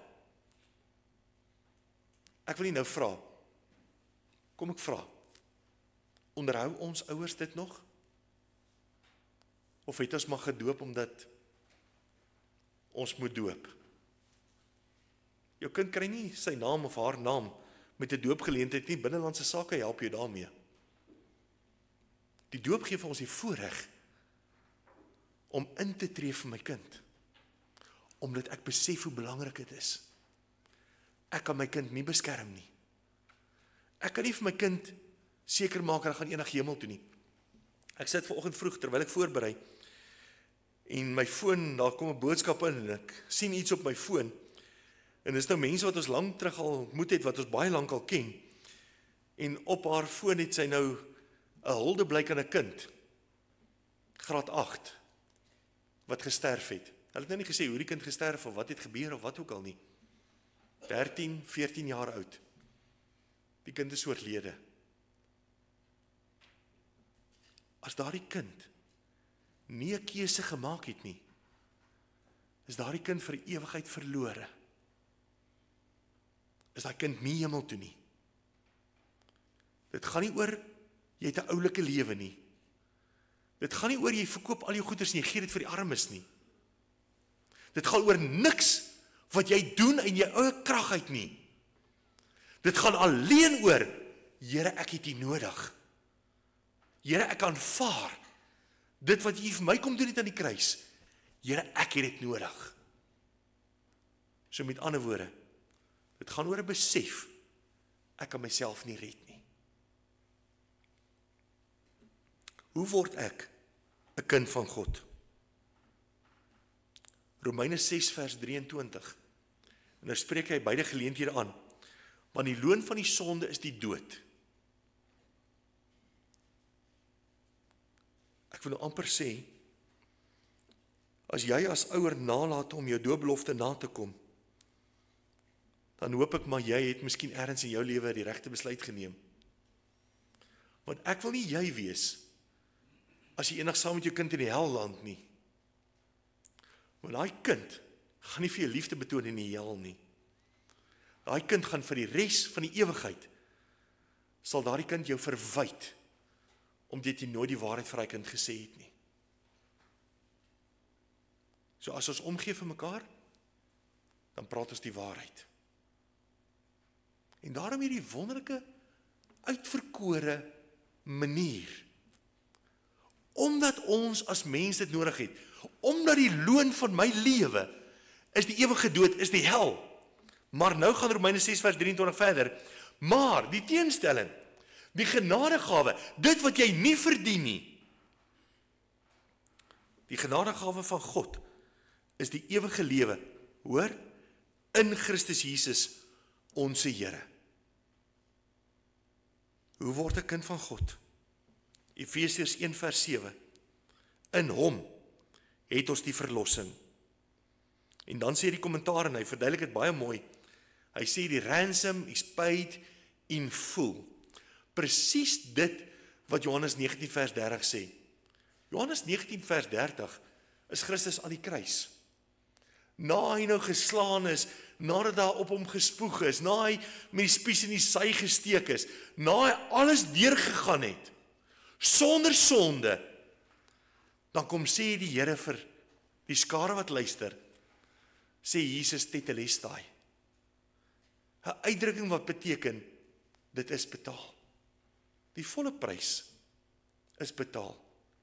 Ek wil nie nou vra, kom ek vra, onderhou ons ouers dit nog? Of het ons maar gedoop omdat ons moet doop? Jou kind kry nie sy naam of haar naam met 'n doopgeleentheid nie, binnelandse sake help jou daarmee. Die doop gee vir ons die voorreg om in te tree vir my kind, omdat ek besef hoe belangrik dit is. Ek kan my kind nie beskerm nie. Ek kan nie vir my kind seker maak dat hy gaan eendag hemel toe nie. Ek sit vanoggend vroeg terwyl ek voorberei, en my foon, daar kom 'n boodskap in, en ek sien iets op my foon, en dis nou mense wat ons lank terug al ontmoet het, wat ons baie lank al ken, en op haar foon het sy nou 'n huldeblyk aan 'n kind, graad 8, wat gesterf het. Hulle het nou nie gesê hoe die kind gesterf, of wat het gebeur, of wat ook al nie. 13, 14 jaar oud. Die kind is oorlede. As daardie kind nie 'n keuse gemaak het nie, is daardie kind vir die ewigheid verlore. Is daai kind nie hemel toe nie. Dit gaan nie oor jy het 'n oulike lewe nie. Dit gaan nie oor jy verkoop al jou goederes en jy gee dit vir die armes nie. Dit gaan oor niks wat jy doen in jou eie krag uit nie. Dit gaan alleen oor, Here, ek het U nodig. Here, ek aanvaar dit wat U vir my kom doen het aan die kruis. Here, ek het dit nodig. So met ander woorde, dit gaan oor 'n besef, ek kan myself nie red nie. Hoe word ek 'n kind van God? Romeine 6 vers 23. En nou spreek hy beide geleenthede aan. Want die loon van die sonde is die dood. Ek wil nou amper sê, as jy as ouer nalat om jou doopbelofte na te kom, dan hoop ek maar jy het miskien ergens in jou lewe die regte besluit geneem. Want ek wil nie jy wees, as jy eendag saam met jou kind in die hel land nie. Want daai kind gaan nie vir jou liefde betoon in die hel nie. Daai kind gaan vir die res van die ewigheid, sal daai kind jou verwyd, omdat jy nooit die waarheid vir daai kind gesê het nie. So as ons omgee vir mekaar, dan praat ons die waarheid. En daarom hierdie wonderlike, uitverkore manier, omdat ons as mens dit nodig het, omdat die loon van my lewe is die ewige dood, is die hel. Maar nou gaan Romeine 6 vers 23 verder, maar die teenstelling, die genadegawe, dit wat jy nie verdien nie, die genadegawe van God, is die ewige lewe, hoor, in Christus Jesus, onse Here. Hoe word 'n kind van God? Efesiërs 1 vers 7. In hom het ons die verlossing. En dan sê die kommentaar, en hy verduidelik dit baie mooi, hy sê die ransom is paid in full. Presies dit wat Johannes 19 vers 30 sê. Johannes 19 vers 30 is Christus aan die kruis. Na hy nou geslaan is, nadat daar op hom gespoeg is, na hy met die spies in die sy gesteek is, na hy alles deurgegaan het, sonder sonde, dan kom sê die Here vir die skare wat luister, sê Jesus tetelestai. 'n uitdrukking wat beteken, dit is betaal. Die volle prys is betaal.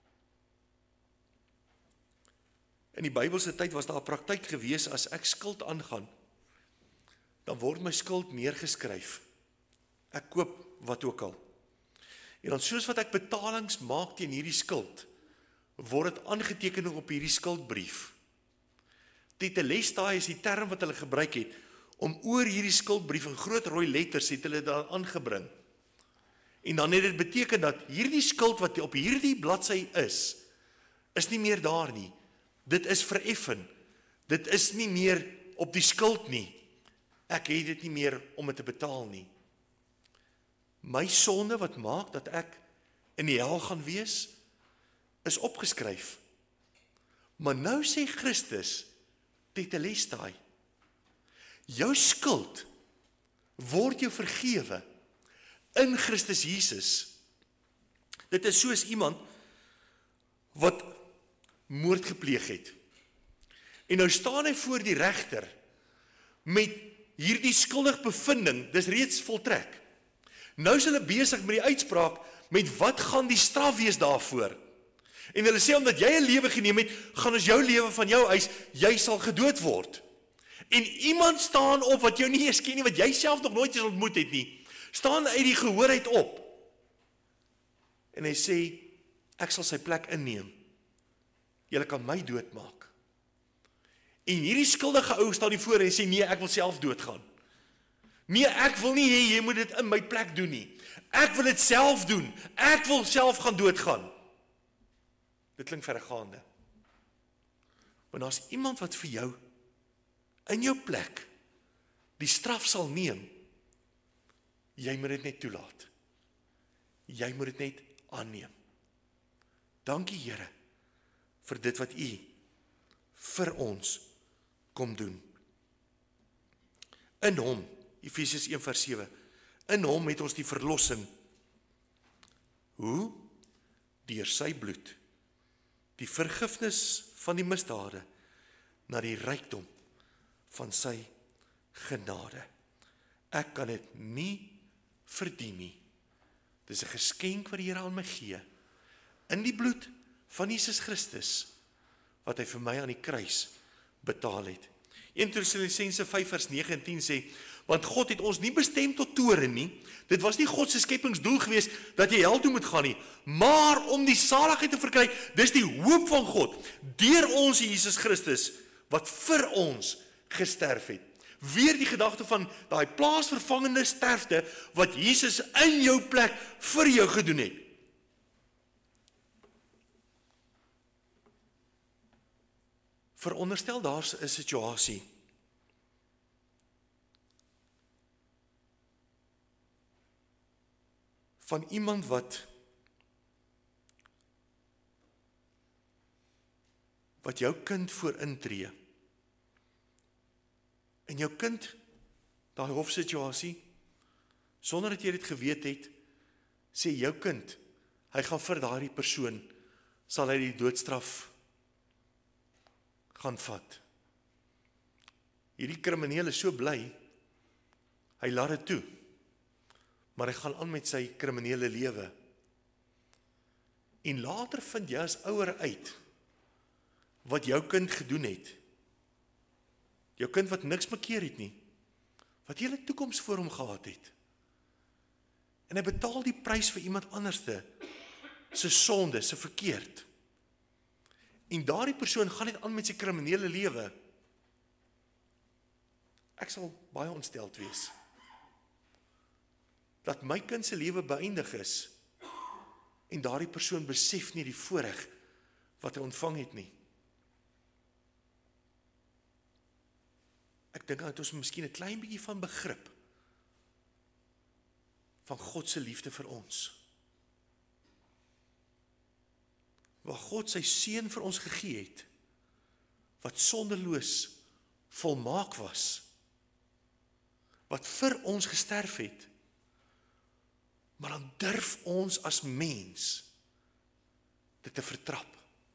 In die Bybelse tyd was daar 'n praktyk gewees, as ek skuld aangaan, dan word my skuld neergeskryf. Ek koop wat ook al. En dan soos wat ek betalings maak teen hierdie skuld, word dit aangeteken op hierdie skuldbrief. Tetelestai is die term wat hulle gebruik het, om oor hierdie skuldbrief in groot rooi letters het hulle daar aangebring. En dan het dit beteken dat hierdie skuld wat op hierdie bladsy is nie meer daar nie. Dit is vereffen. Dit is nie meer op die skuld nie. Ek het dit nie meer om dit te betaal nie. My sonde wat maak dat ek in die hel gaan wees, is opgeskryf. Maar nou sê Christus, tetelestai, jou skuld word jou vergewe in Christus Jesus. Dit is soos iemand wat moord gepleeg het. En nou staan hy voor die regter met hierdie skuldig bevinding, dis reeds voltrek. Nou is hulle besig met die uitspraak met wat gaan die straf wees daarvoor. En hulle sê omdat jy 'n lewe geneem het, gaan ons jou lewe van jou eis, jy sal gedood word. En iemand staan op wat jou nie eens ken nie, wat jy self nog nooit eens ontmoet het nie, staan uit die gehoorheid op. En hy sê, ek sal sy plek inneem. Julle kan my doodmaak. En hierdie skuldige ou staan hier voor en sê, nee, ek wil self doodgaan. Nee, ek wil nie hê jy moet dit in my plek doen nie. Ek wil dit self doen. Ek wil self gaan doodgaan. Dit klink verregaande. Maar daar's iemand wat vir jou in jou plek die straf sal neem. Jy moet dit net toelaat. Jy moet dit net aanneem. Dankie Here vir dit wat U vir ons kom doen. In hom, Efesiërs 1 vers 7, in hom het ons die verlossing. Hoe? Deur sy bloed. Die vergifnis van die misdade na die rykdom van sy genade. Ek kan dit nie verdien nie. Dis 'n geskenk wat die Here aan my gee, in die bloed van Jesus Christus, wat hy vir my aan die kruis betaal het. 1 Tessalonisense 5 vers 9 en 10 sê, want God het ons nie bestem tot toorn nie, dit was nie God se skepingsdoel gewees, dat jy hel toe moet gaan nie, maar om die saligheid te verkry, dis die hoop van God, deur ons Jesus Christus, wat vir ons gesterf het. Weer die gedagte van daai plaasvervangende sterfte, wat Jesus in jou plek vir jou gedoen het. Veronderstel daar's 'n situasie van iemand wat jou kind voor intree. En jou kind, daai hofsituasie, sonder dat jy dit geweet het, sê jou kind, hy gaan vir daardie persoon, sal hy die doodstraf gaan vat. Hierdie krimineel is so bly, hy laat dit toe, maar hy gaan aan met sy kriminele lewe. En later vind jy as ouer uit, wat jou kind gedoen het. Jou kind wat niks bekeer het nie, wat hele toekoms voor hom gehad het. En hy betaal die prys vir iemand anderste, sy sonde, sy verkeerd. En daardie persoon gaan net aan met sy kriminele lewe. Ek sal baie ontsteld wees, dat my kind se lewe beëindig is, en daardie persoon besef nie die voorreg wat hy ontvang het nie. Ek dink dat ons miskien 'n klein bietjie van begrip van God se liefde vir ons. Waar God sy seun vir ons gegee het, wat sonderloos volmaak was, wat vir ons gesterf het, maar dan durf ons as mens dit te vertrap.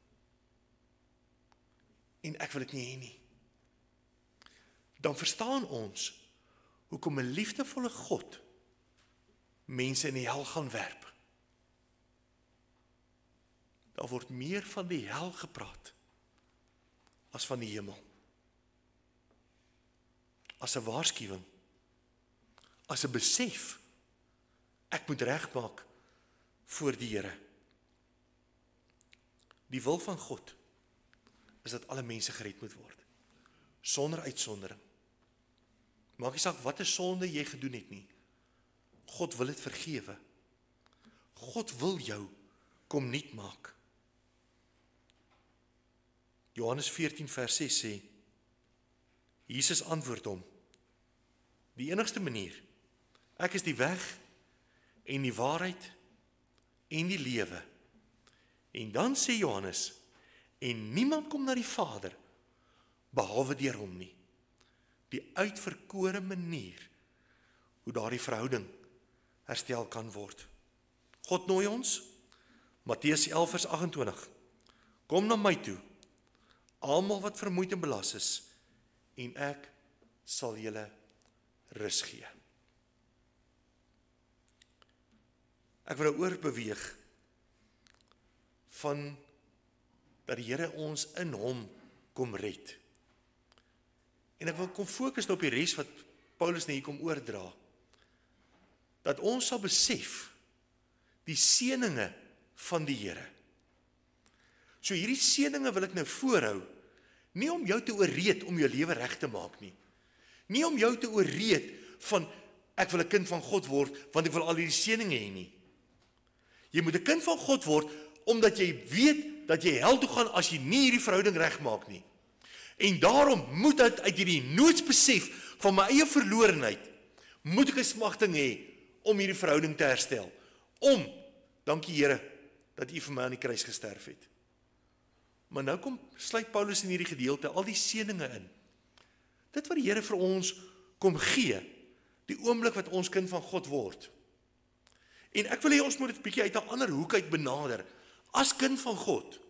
En ek wil dit nie hê nie. Dan verstaan ons hoekom 'n liefdevolle God mense in die hel gaan werp. Daar word meer van die hel gepraat as van die hemel. As 'n waarskuwing, as 'n besef, ek moet regmaak voor die Here. Die wil van God is dat alle mense gered moet word, sonder uitsondering. Maak nie saak wat 'n sonde jy gedoen het nie. God wil dit vergewe. God wil jou kom nuut maak. Johannes 14 vers 6 sê, Jesus antwoord hom, die enigste manier, ek is die weg en die waarheid en die lewe. En dan sê Johannes, en niemand kom na die Vader, behalwe deur hom nie. Die uitverkore manier, hoe daardie verhouding herstel kan word. God nooi ons, Matteus 11 vers 28, kom na my toe, almal wat vermoeid en belas is, en ek sal julle rus gee. Ek wil oor beweeg van dat die Here ons in hom kom red. En ek wil kom fokus op die res wat Paulus hier kom oordra. Dat ons sal besef die seëninge van die Here. So hierdie seëninge wil ek nou voorhou, nie om jou te ooreed om jou lewe reg te maak nie. Nie om jou te ooreed van ek wil 'n kind van God word want ek wil al hierdie seëninge hê nie. Jy moet 'n kind van God word omdat jy weet dat jy hel toe gaan as jy nie hierdie verhouding regmaak nie. En daarom moet dit uit hierdie noodsbesef van my eie verlorenheid, moet ek 'n smagting hê om hierdie verhouding te herstel. Dankie Here, dat U vir my aan die kruis gesterf het. Maar nou sluit Paulus in hierdie gedeelte al die seëninge in. Dit wat die Here vir ons kom gee, die oomblik wat ons kind van God word. En ek wil hê ons moet dit 'n bietjie uit 'n ander hoek uit benader, as kind van God.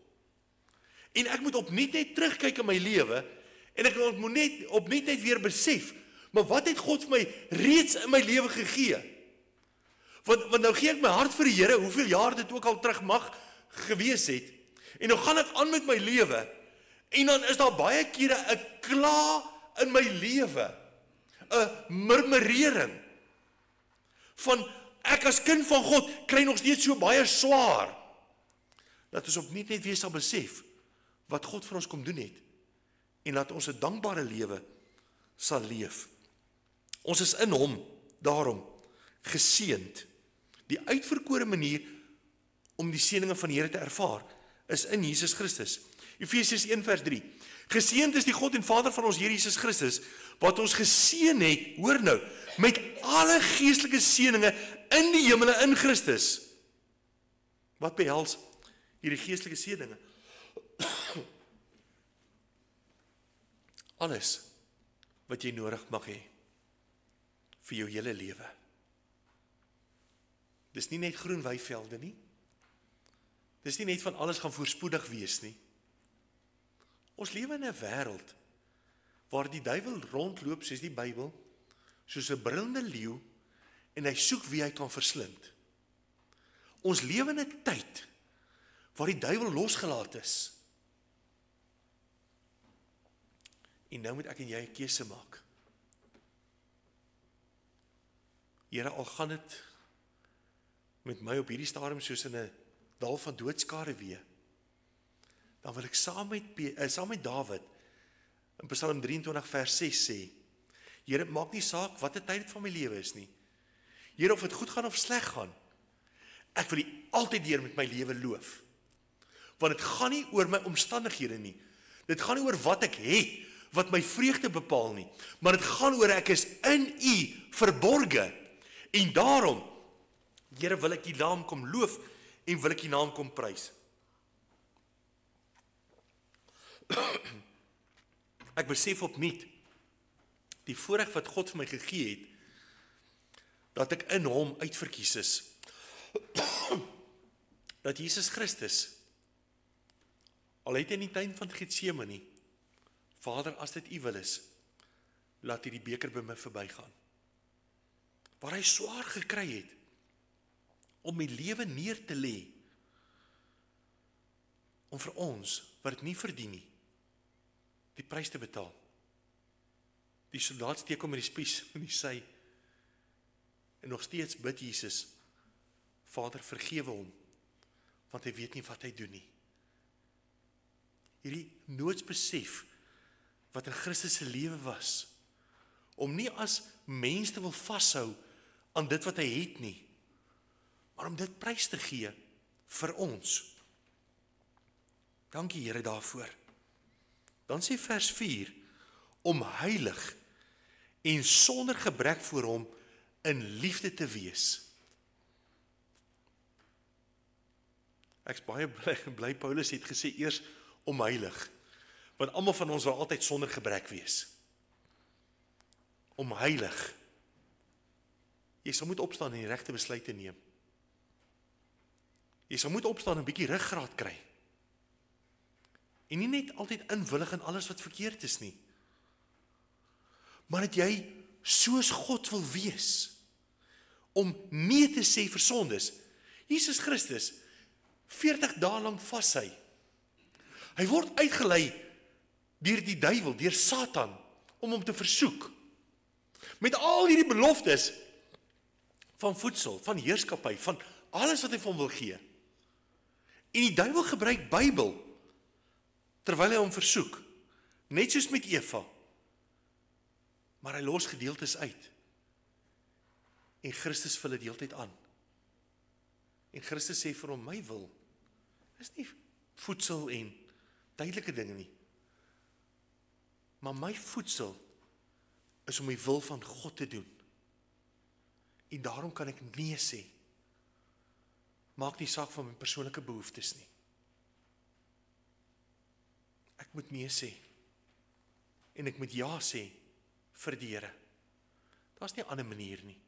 En ek moet opnuut net terugkyk in my lewe, en ek moet opnuut net weer besef, Maar wat het God vir my reeds in my lewe gegee? Want nou gee ek my hart vir die Here, hoeveel jaar dit ook al terug mag gewees het. En nou gaan ek aan met my lewe. En dan is daar baie kere 'n kla in my lewe. 'n murmurering. Van ek as kind van God kry nog steeds so baie swaar. Dat ons opnuut net weer sal besef wat God vir ons kom doen het. En dat ons 'n dankbare lewe sal leef. Ons is in hom, daarom, geseënd. Die uitverkore manier om die seëninge van die Here te ervaar, is in Jesus Christus. Efesiërs 1 vers 3. Geseënd is die God en Vader van ons Here Jesus Christus, wat ons geseën het, hoor nou, met alle geestelike seëninge in die hemele in Christus. Wat behels hierdie geestelike seëninge? Alles wat jy nodig mag hê vir jou hele lewe. Dis nie net groen weivelde nie. Dis nie net van alles gaan voorspoedig wees nie. Ons lewe in 'n wêreld waar die duiwel rondloop, soos die Bybel, soos 'n brullende leeu, en hy soek wie hy kan verslind. Ons lewe in 'n tyd waar die duiwel losgelaat is. En nou moet ek en jy 'n keuse maak. Here, al gaan dit met my op hierdie stadium soos in 'n dal van doodskare wee, dan wil ek saam met Dawid in Psalm 23 vers 6 sê, Here, maak nie saak wat die tyd van my lewe is nie. Here, of dit goed gaan of sleg gaan, ek wil U altyd deur met my lewe loof. Want dit gaan nie oor my omstandighede nie. Dit gaan nie oor wat ek het, wat my vreugde bepaal nie. Maar dit gaan oor ek is in U verborge. En daarom, Here, wil ek U naam kom loof en wil ek U naam kom prys. Ek besef opnuut die voorreg wat God vir my gegee het, dat ek in hom uitverkies is. Dat Jesus Christus, al het hy in die tuin van Getsemane, Vader, as dit U wil is, laat U die beker by my verbygaan. Waar hy swaar gekry het, om my lewe neer te lê, om vir ons, wat dit nie verdien nie, die prys te betaal. Die soldaat steek hom met die spies in die sy, en nog steeds bid Jesus, Vader, vergewe hom, want hy weet nie wat hy doen nie. Hierdie noodsbesef, wat in Christus se lewe was, om nie as mens te wil vashou aan dit wat hy het nie, maar om dit prys te gee vir ons. Dankie Here daarvoor. Dan sê vers 4, om heilig en sonder gebrek voor hom in liefde te wees. Ek is baie bly Paulus het gesê eers om heilig, want almal van ons wil altyd sonder gebrek wees. Om heilig. Jy sal moet opstaan en die regte besluite neem. Jy sal moet opstaan en 'n bietjie ruggraat kry. En nie net altyd inwillig in alles wat verkeerd is nie. Maar dat jy soos God wil wees, om nee te sê vir sondes. Jesus Christus, 40 dae lank vas hy. Hy word uitgelei deur die duiwel, deur Satan, om hom te versoek. Met al hierdie beloftes van voedsel, van heerskappy, van alles wat hy vir hom wil gee. En die duiwel gebruik Bybel, terwyl hy hom versoek, net soos met Eva. Maar hy los gedeeltes uit. En Christus vul dit heeltyd aan. En Christus sê vir hom, my wil, is nie voedsel en tydelike dinge nie. Maar my voedsel is om die wil van God te doen. En daarom kan ek nee sê. Maak nie saak van my persoonlike behoeftes nie. Ek moet nee sê. En ek moet ja sê vir die Here. Daar's nie 'n ander manier nie.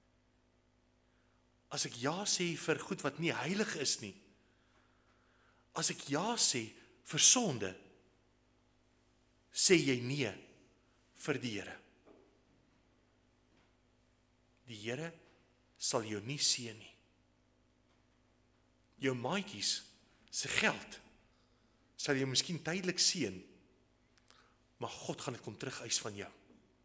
As ek ja sê vir goed wat nie heilig is nie, as ek ja sê vir sonde, sê jy nee vir die Here. die Here sal jou nie seën nie. Jou maatjies se geld sal jou miskien tydelik seën, maar God gaan dit kom terugeis van jou.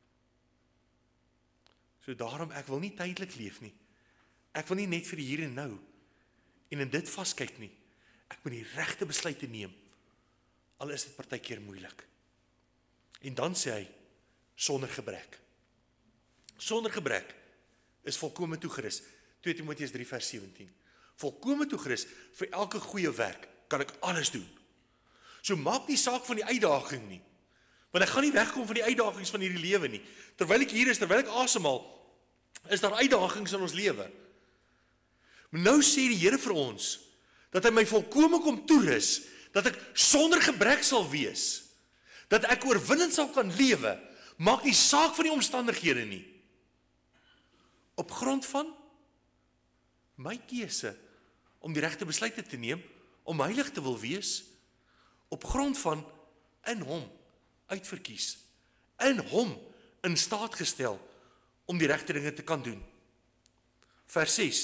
So daarom, ek wil nie tydelik leef nie. Ek wil nie net vir die hier en nou en in dit vaskyk nie. Ek moet die regte besluite neem, al is dit partykeer moeilik. En dan sê hy, sonder gebrek. Sonder gebrek is volkome toegerus. 2 Timoteus 3 vers 17. Volkome toegerus vir elke goeie werk, kan ek alles doen. So maak nie saak van die uitdaging nie, want ek gaan nie wegkom van die uitdagings van hierdie lewe nie. Terwyl ek hier is, terwyl ek asemhaal, is daar uitdagings in ons lewe. Maar nou sê die Here vir ons, dat hy my volkome kom toerus, dat ek sonder gebrek sal wees, dat ek oorwinnend sal kan lewe, maak nie saak van die omstandighede nie. Op grond van my keuse om die regte besluite te neem, om heilig te wil wees, op grond van in hom uitverkies, in hom in staat gestel om die regte dinge te kan doen. Vers 6.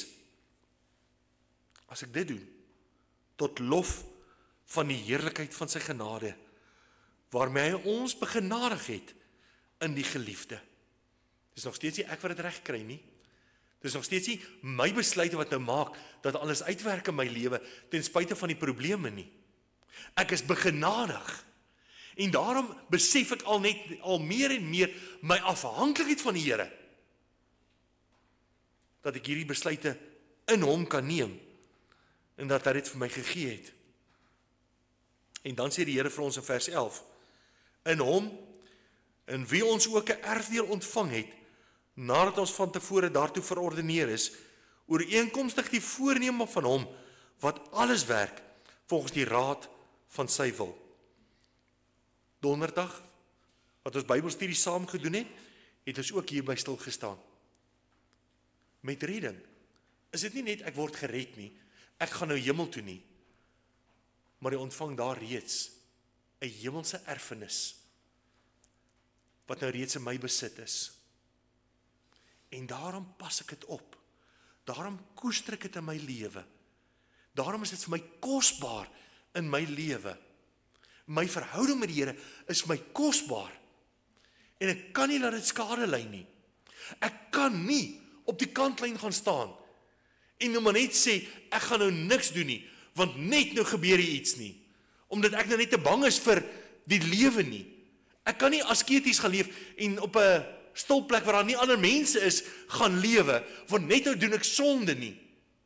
As ek dit doen, tot lof van die heerlikheid van sy genade, waarmee hy ons begenadig het in die geliefde. Dis nog steeds nie ek wat dit reg kry nie. Dis nog steeds nie my besluite wat nou maak dat alles uitwerk in my lewe ten spyte van die probleme nie. Ek is begenadig. En daarom besef ek al meer en meer my afhanklikheid van die Here. Dat ek hierdie besluite in hom kan neem en dat hy dit vir my gegee het. En dan sê die Here vir ons in vers 11, in hom, in wie ons ook 'n erfdeel ontvang het, nadat ons van tevore daartoe verordeneer is, ooreenkomstig die voorneme van hom, wat alles werk, volgens die raad van sy wil. Donderdag, wat ons Bybelstudie saam gedoen het, het ons ook hierby stilgestaan. Met redding, is dit nie net ek word gered nie, ek gaan nou hemel toe nie, maar jy ontvang daar reeds 'n hemelse erfenis, wat nou reeds in my besit is. En daarom pas ek dit op. Daarom koester ek dit in my lewe. Daarom is dit vir my kosbaar in my lewe. My verhouding met die Here is my kosbaar. En ek kan nie laat dit skade ly nie. Ek kan nie op die kantlyn gaan staan en nou maar net sê, ek gaan nou niks doen nie, want net nou gebeur hier iets nie. Omdat ek nou net te bang is vir die lewe nie. Ek kan nie asketies gaan leef en op 'n stilplek waar daar nie ander mense is, gaan lewe, want net nou doen ek sonde nie.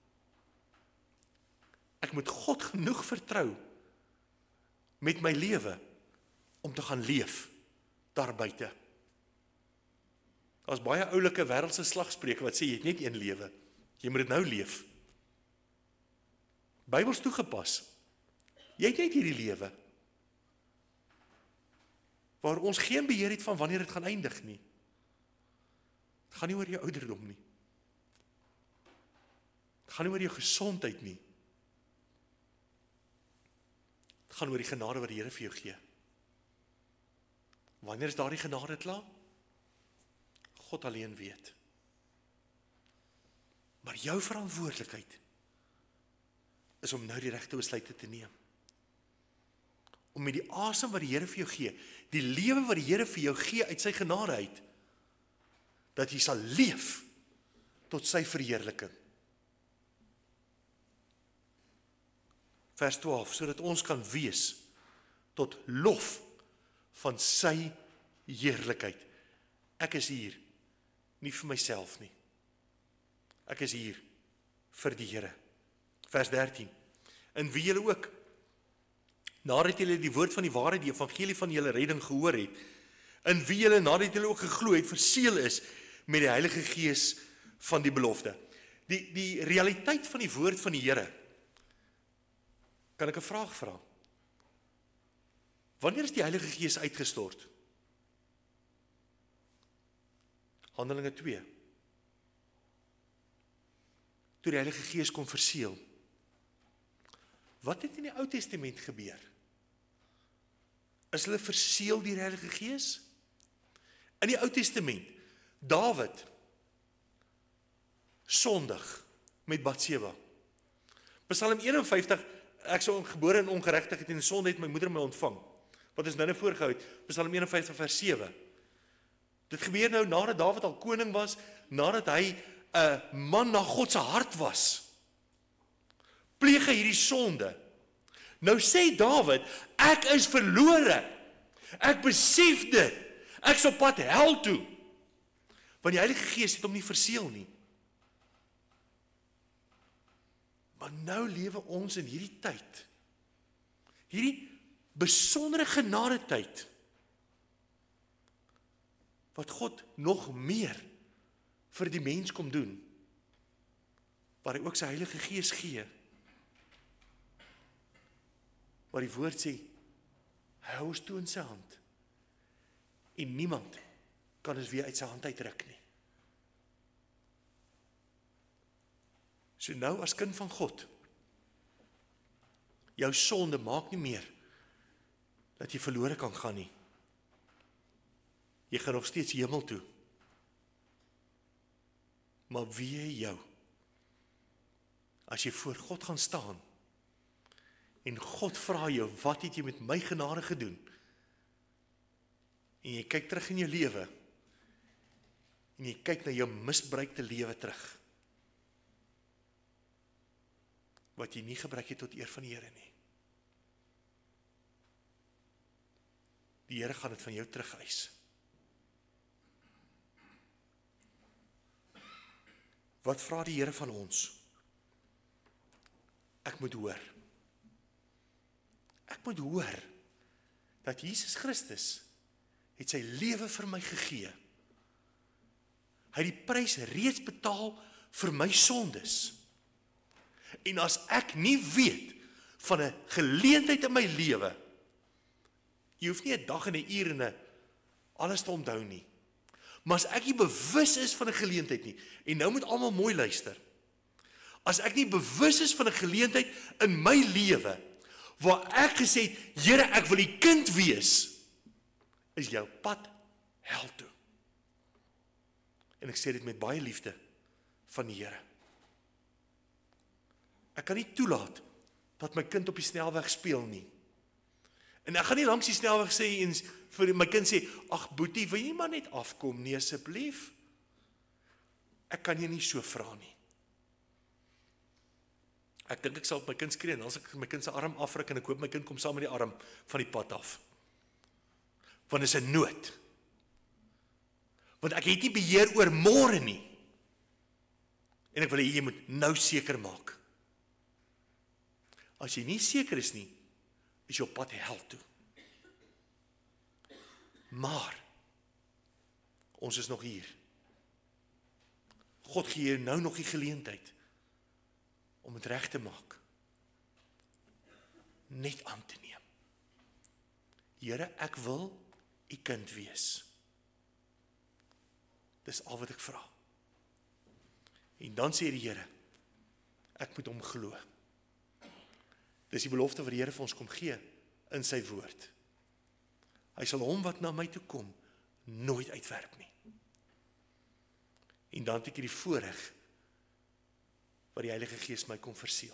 Ek moet God genoeg vertrou met my lewe om te gaan leef daar buite. Daar's baie oulike wêreldse slagspreuke wat sê jy het net een lewe. Jy moet dit nou leef. Bybels toegepas. Jy het net hierdie lewe waar ons geen beheer het van wanneer dit gaan eindig nie. Het gaan nie oor jou ouderdom nie. Het gaan nie oor jou gesondheid nie. Het gaan oor die genade wat die Here vir jou gee. Wanneer is daardie genade klaar? God alleen weet. Maar jou verantwoordelikheid is om nou die regte besluite te neem. Om met die asem wat die Here vir jou gee, die lewe wat die Here vir jou gee uit sy genade uit, dat jy sal leef tot sy verheerliking. Vers 12, sodat ons kan wees tot lof van sy heerlikheid. Ek is hier nie vir myself nie. Ek is hier vir die Here. Vers 13. In wie julle ook, nadat julle die woord van die waarheid, die evangelie van julle redding gehoor het, in wie julle nadat julle ook geglo het, verseël is met die Heilige Gees van die belofte. Die realiteit van die woord van die Here, kan ek 'n vraag vra? Wanneer is die Heilige Gees uitgestort? Handelinge 2. Toe die Heilige Gees kom verseël. Wat het in die Ou Testament gebeur? Is hulle verseël deur die Heilige Gees? In die Ou Testament, Dawid sondig met Batseba. Psalm 51, ek sou gebore in ongeregtigheid en sonde het my moeder my ontvang. Wat is nou voorgehou het, Psalm 51 vers 7. Dit gebeur nou nadat Dawid al koning was, nadat hy 'n man na God se hart was. Pleeg hy hierdie sonde. Nou sê Dawid, ek is verlore. Ek besef dit. Ek is op pad hel toe. Want die Heilige Gees het hom nie verseël nie. Maar nou lewe ons in hierdie tyd. Hierdie besondere genade tyd. Wat God nog meer vir die mens kom doen. Waar hy ook sy Heilige Gees gee. Waar die woord sê, hy hou ons toe in sy hand. En niemand kan ons weer uit sy hand uitruk nie. So nou as kind van God, jou sonde maak nie meer dat jy verlore kan gaan nie. Jy gaan nog steeds hemel toe. Maar wie jou, as jy voor God gaan staan, en God vra jou, wat het jy met my genade gedoen? En jy kyk terug in jou lewe, en jy kyk na jou misbruikte lewe terug, wat jy nie gebruik het tot eer van die Here nie. Die Here gaan dit van jou terugeis. Wat vra die Here van ons? Ek moet hoor. Ek moet hoor dat Jesus Christus het sy lewe vir my gegee. Hy het die prys reeds betaal vir my sondes. En as ek nie weet van 'n geleentheid in my lewe, jy hoef nie 'n dag en 'n uur en alles te onthou nie. Maar as ek nie bewus is van 'n geleentheid nie, en nou moet almal mooi luister. As ek nie bewus is van 'n geleentheid in my lewe, waar ek gesê het, Here, ek wil die kind wees, is jou pad hel toe. En ek sê dit met baie liefde van die Here. Ek kan nie toelaat dat my kind op die snelweg speel nie. En ek gaan nie langs die snelweg sê en vir my kind sê, ag boetie, wil jy maar net afkom nie asseblief? Ek kan jy nie so vra nie. Ek dink ek sal op my kind skree, en as ek my kind se arm afruk, en ek hoop my kind kom saam met die arm van die pad af. Want is 'n nood. Want ek het nie beheer oor môre nie. En ek wil hê jy moet nou seker maak. As jy nie seker is nie, is jou pad hel toe. Maar, ons is nog hier. God gee jou nou nog die geleentheid om het reg te maak. Net aan te neem. Here, ek wil u kind wees. Dis al wat ek vra. En dan sê die Here, ek moet hom glo. Dis die belofte wat die Here vir ons kom gee in sy woord. Hy sal hom wat na my toe kom nooit uitwerp nie. En dan het ek hierdie voorreg wat die Heilige Gees my kom verseël.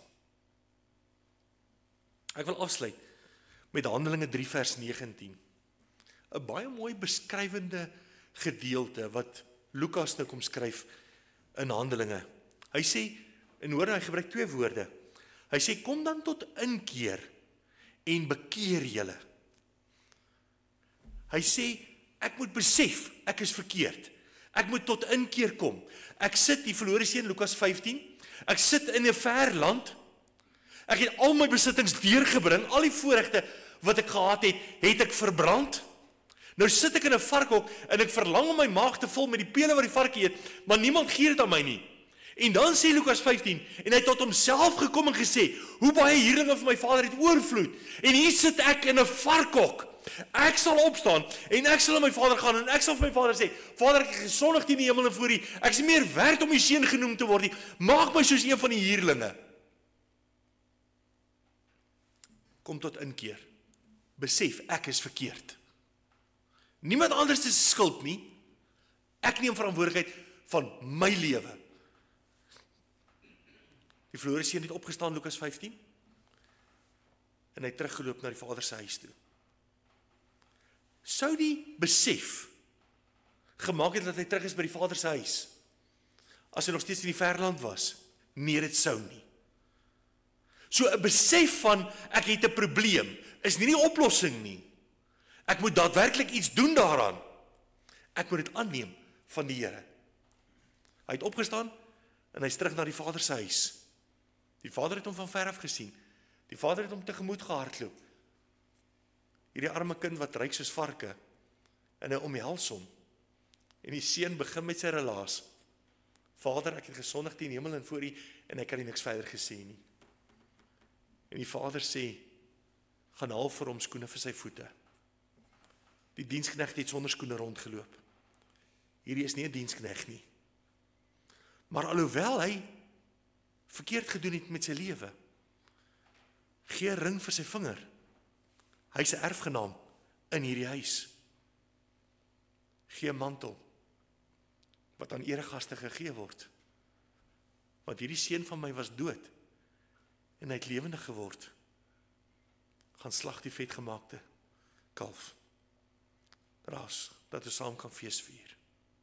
Ek wil afsluit met Handelinge 3 vers 19. 'n baie mooi beskrywende gedeelte wat Lukas nou kom skryf in Handelinge. Hy sê, en hoor hy gebruik 2 woorde. Hy sê, kom dan tot inkeer en bekeer julle. Hy sê, ek moet besef, ek is verkeerd. Ek moet tot inkeer kom. Ek sit, die verlore seun, Lukas 15, ek sit in 'n ver land, ek het al my besittings deurgebring, al die voorregte wat ek gehad het, het ek verbrand. Nou sit ek in 'n varkhok, en ek verlang om my maag te vul met die pele wat die varkie eet, maar niemand gee dit aan my nie. En dan sê Lukas 15, en hy het tot homself gekom en gesê, hoe baie huurlinge van my vader het oorvloed, en hier sit ek in 'n varkhok. Ek sal opstaan, en ek sal na my vader gaan, en ek sal vir my vader sê, Vader, ek het gesondig teen die hemel en voor U, ek is nie meer werd om U seun genoem te word nie, maak my soos een van die huurlinge. Kom tot inkeer, besef, ek is verkeerd. Niemand anders is skuld nie, ek neem verantwoordelikheid van my lewe. Die verlore seun het opgestaan, Lukas 15, en hy het teruggeloop na die vader se huis toe. Sou die besef gemaak het dat hy terug is by die vader se huis, as hy nog steeds in die verland was? Nee, dit sou nie. So 'n besef van, ek het 'n probleem, is nie die oplossing nie. Ek moet daadwerklik iets doen daaraan. Ek moet dit aanneem van die Here. Hy het opgestaan, en hy is terug na die vader se huis. Die vader het hom van ver af gesien. Die vader het hom tegemoet gehardloop. Hierdie arme kind wat ryk soos varke, en hy omhels hom. En die seun begin met sy relaas. Vader, ek het gesondig teen hemel en voor U, en ek kan nie niks verder gesê nie. En die vader sê, gaan haal vir hom skoene vir sy voete. Die diensknegt het sonder skoene rondgeloop. Hierdie is nie 'n diensknegt nie. Maar alhoewel hy verkeerd gedoen het met sy lewe, gee 'n ring vir sy vinger. Hy is 'n erfgenaam in hierdie huis. Gee 'n mantel wat aan eregaste gegee word. Want hierdie seun van my was dood en hy het lewendig geword. Gaan slag die vetgemaakte kalf. Raas, dat ons saam kan feesvier.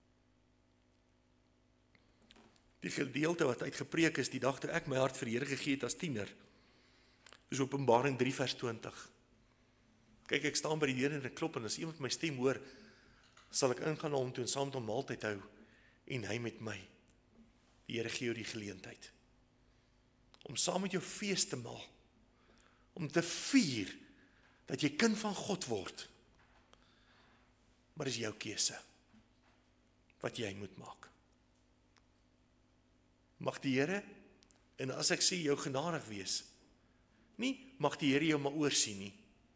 Die gedeelte wat uitgepreek is die dag toe ek my hart vir die Here gegee het as tiener, is Openbaring 3 vers 20. Kyk, ek staan by die deur en ek klop, en as iemand my stem hoor, sal ek ingaan na hom toe en saam met hom maaltyd hou, en hy met my. Die Here gee jou die geleentheid om saam met jou fees te maal, om te vier dat jy kind van God word. Maar dis jou keuse wat jy moet maak. Mag die Here, en as ek sê jou genadig wees, nie mag die Here jou maar oorsien nie.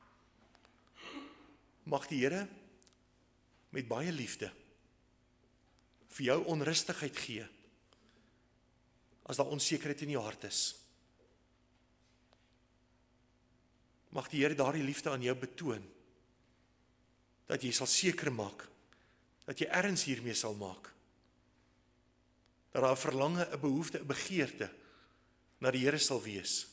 Mag die Here met baie liefde vir jou onrustigheid gee as daar onsekerheid in jou hart is. Mag die Here daardie liefde aan jou betoon, dat jy sal seker maak, dat jy erns hiermee sal maak, dat daar 'n verlange, 'n behoefte, 'n begeerte na die Here sal wees,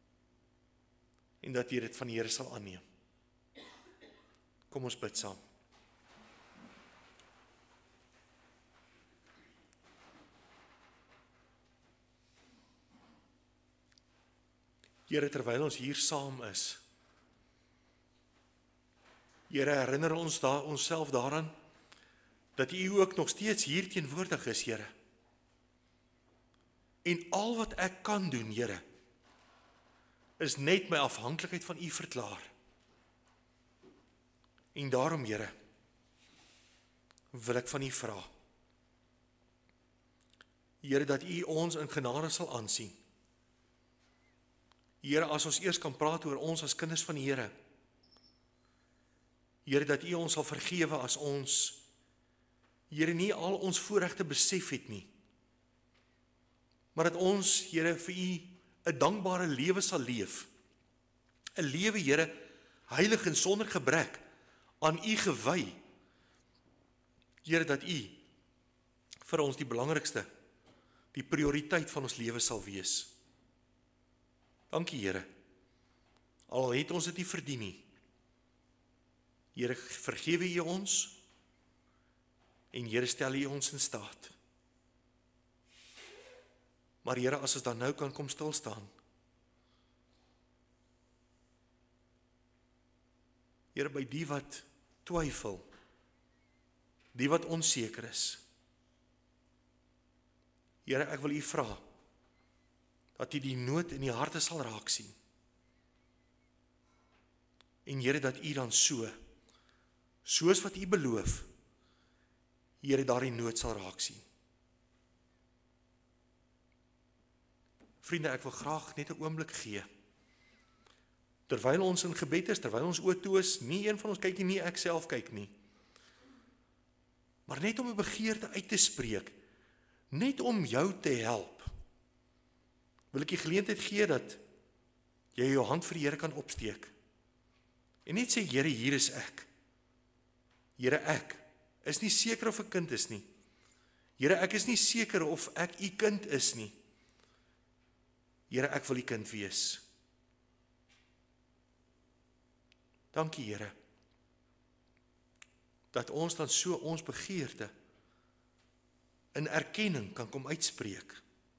en dat jy dit van die Here sal aanneem. Kom ons bid saam. Here, terwyl ons hier saam is, Here, herinner ons onsself daaraan, dat U ook nog steeds hier teenwoordig is, Here. En al wat ek kan doen, Here, is net my afhanklikheid van U verklaar. En daarom, Here, wil ek van U vra, Here, dat U ons in genade sal aansien. Here, as ons eers kan praat oor ons as kinders van die Here, Here, dat U ons sal vergewe as ons, Here, nie al ons voorregte besef het nie, maar dat ons, Here, vir U 'n dankbare lewe sal leef. 'n Lewe, Here, heilig en sonder gebrek, aan U gewy. Here, dat U vir ons die belangrikste, die prioriteit van ons lewe sal wees. Dankie, Here. Al het ons dit nie verdien nie. Here, vergewe U ons, en Here, stel U ons in staat. Maar Here, as ons dan nou kan kom stil staan, Here, by die wat twyfel, die wat onseker is, Here, ek wil U vra, dat U die nood in die harte sal raak sien. En Here, dat U dan soos wat U beloof, Here, daardie nood sal raak sien. Vriende, ek wil graag net 'n oomblik gee. Terwyl ons in gebed is, terwyl ons oë toe is, nie een van ons kyk nie, ek self kyk nie. Maar net om 'n begeerte uit te spreek, net om jou te help, wil ek die geleentheid gee dat jy jou hand vir die Here kan opsteek. En net sê, Here, hier is ek. Here, ek is nie seker of ek kind is nie. Here, ek is nie seker of ek U kind is nie. Here, ek wil die kind wees. Dankie, Here, dat ons dan so ons begeerte in erkenning kan kom uitspreek.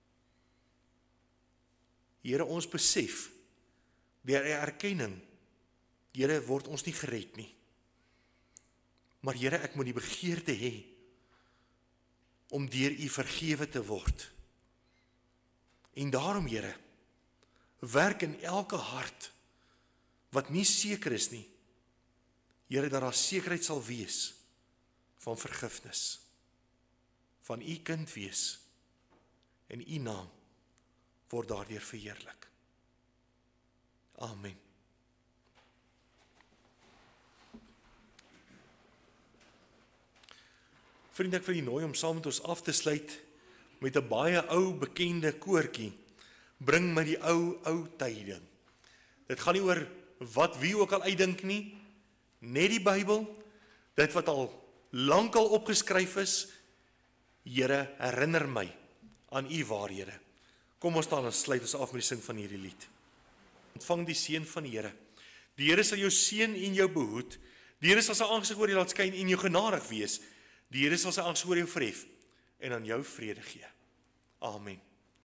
Here, ons besef, deur erkenning, Here, word ons nie gered nie. Maar Here, ek moet die begeerte hê om deur U vergewe te word. En daarom, Here, werk in elke hart wat nie seker is nie. Here, dat daar sekerheid sal wees van vergifnis, van U kind wees, en U naam word daardeur verheerlik. Amen. Vriende, ek wil U nooi om saam met ons af te sluit met 'n baie ou bekende koortjie. Bring my die ou tye. Dit gaan nie oor wat wie ook al uitdink nie, net die Bybel, dit wat al lankal opgeskryf is. Here, herinner my aan U waarhede. Kom ons staan en sluit ons af met die sing van hierdie lied. Ontvang die seën van die Here. Die Here sal jou seën en jou behoed. Die Here sal sy aangesig oor jou laat skyn en jou genadig wees. Die Here sal sy aangesig oor jou verhef en aan jou vrede gee. Amen.